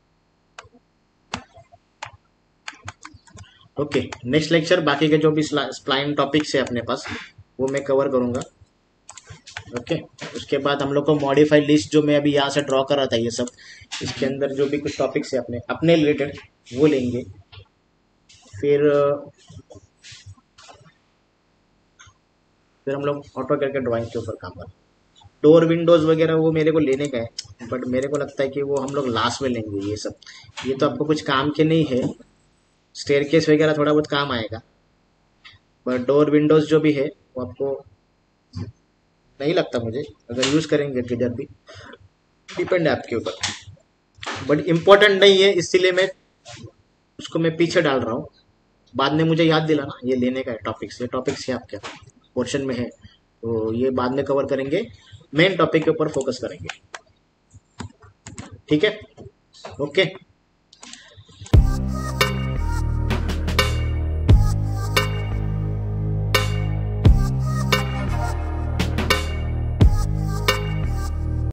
ओके, नेक्स्ट लेक्चर बाकी के जो भी स्प्लाइन टॉपिक्स है अपने पास वो मैं कवर करूंगा। ओके, उसके बाद हम लोग को मॉडिफाइड लिस्ट जो मैं अभी यहाँ से ड्रॉ कर रहा था, ये सब इसके अंदर जो भी कुछ टॉपिक्स है अपने अपने रिलेटेड वो लेंगे। फिर फिर हम लोग ऑटो करके ड्राइंग के ऊपर काम करें। डोर विंडोज वगैरह वो मेरे को लेने का है, बट मेरे को लगता है कि वो हम लोग लास्ट में लेंगे। ये सब ये तो आपको कुछ काम के नहीं है, स्टेयरकेस वगैरह थोड़ा बहुत काम आएगा, बट डोर विंडोज जो भी है वो आपको नहीं लगता मुझे, अगर यूज करेंगे किधर भी डिपेंड है आपके ऊपर, बट इम्पोर्टेंट नहीं है इसीलिए मैं उसको मैं पीछे डाल रहा हूँ। बाद में मुझे याद दिलाना ये लेने का है टॉपिक्स, ये टॉपिक्स है आपके पोर्शन में है, तो ये बाद में कवर करेंगे, मेन टॉपिक के ऊपर फोकस करेंगे। ठीक है, ओके।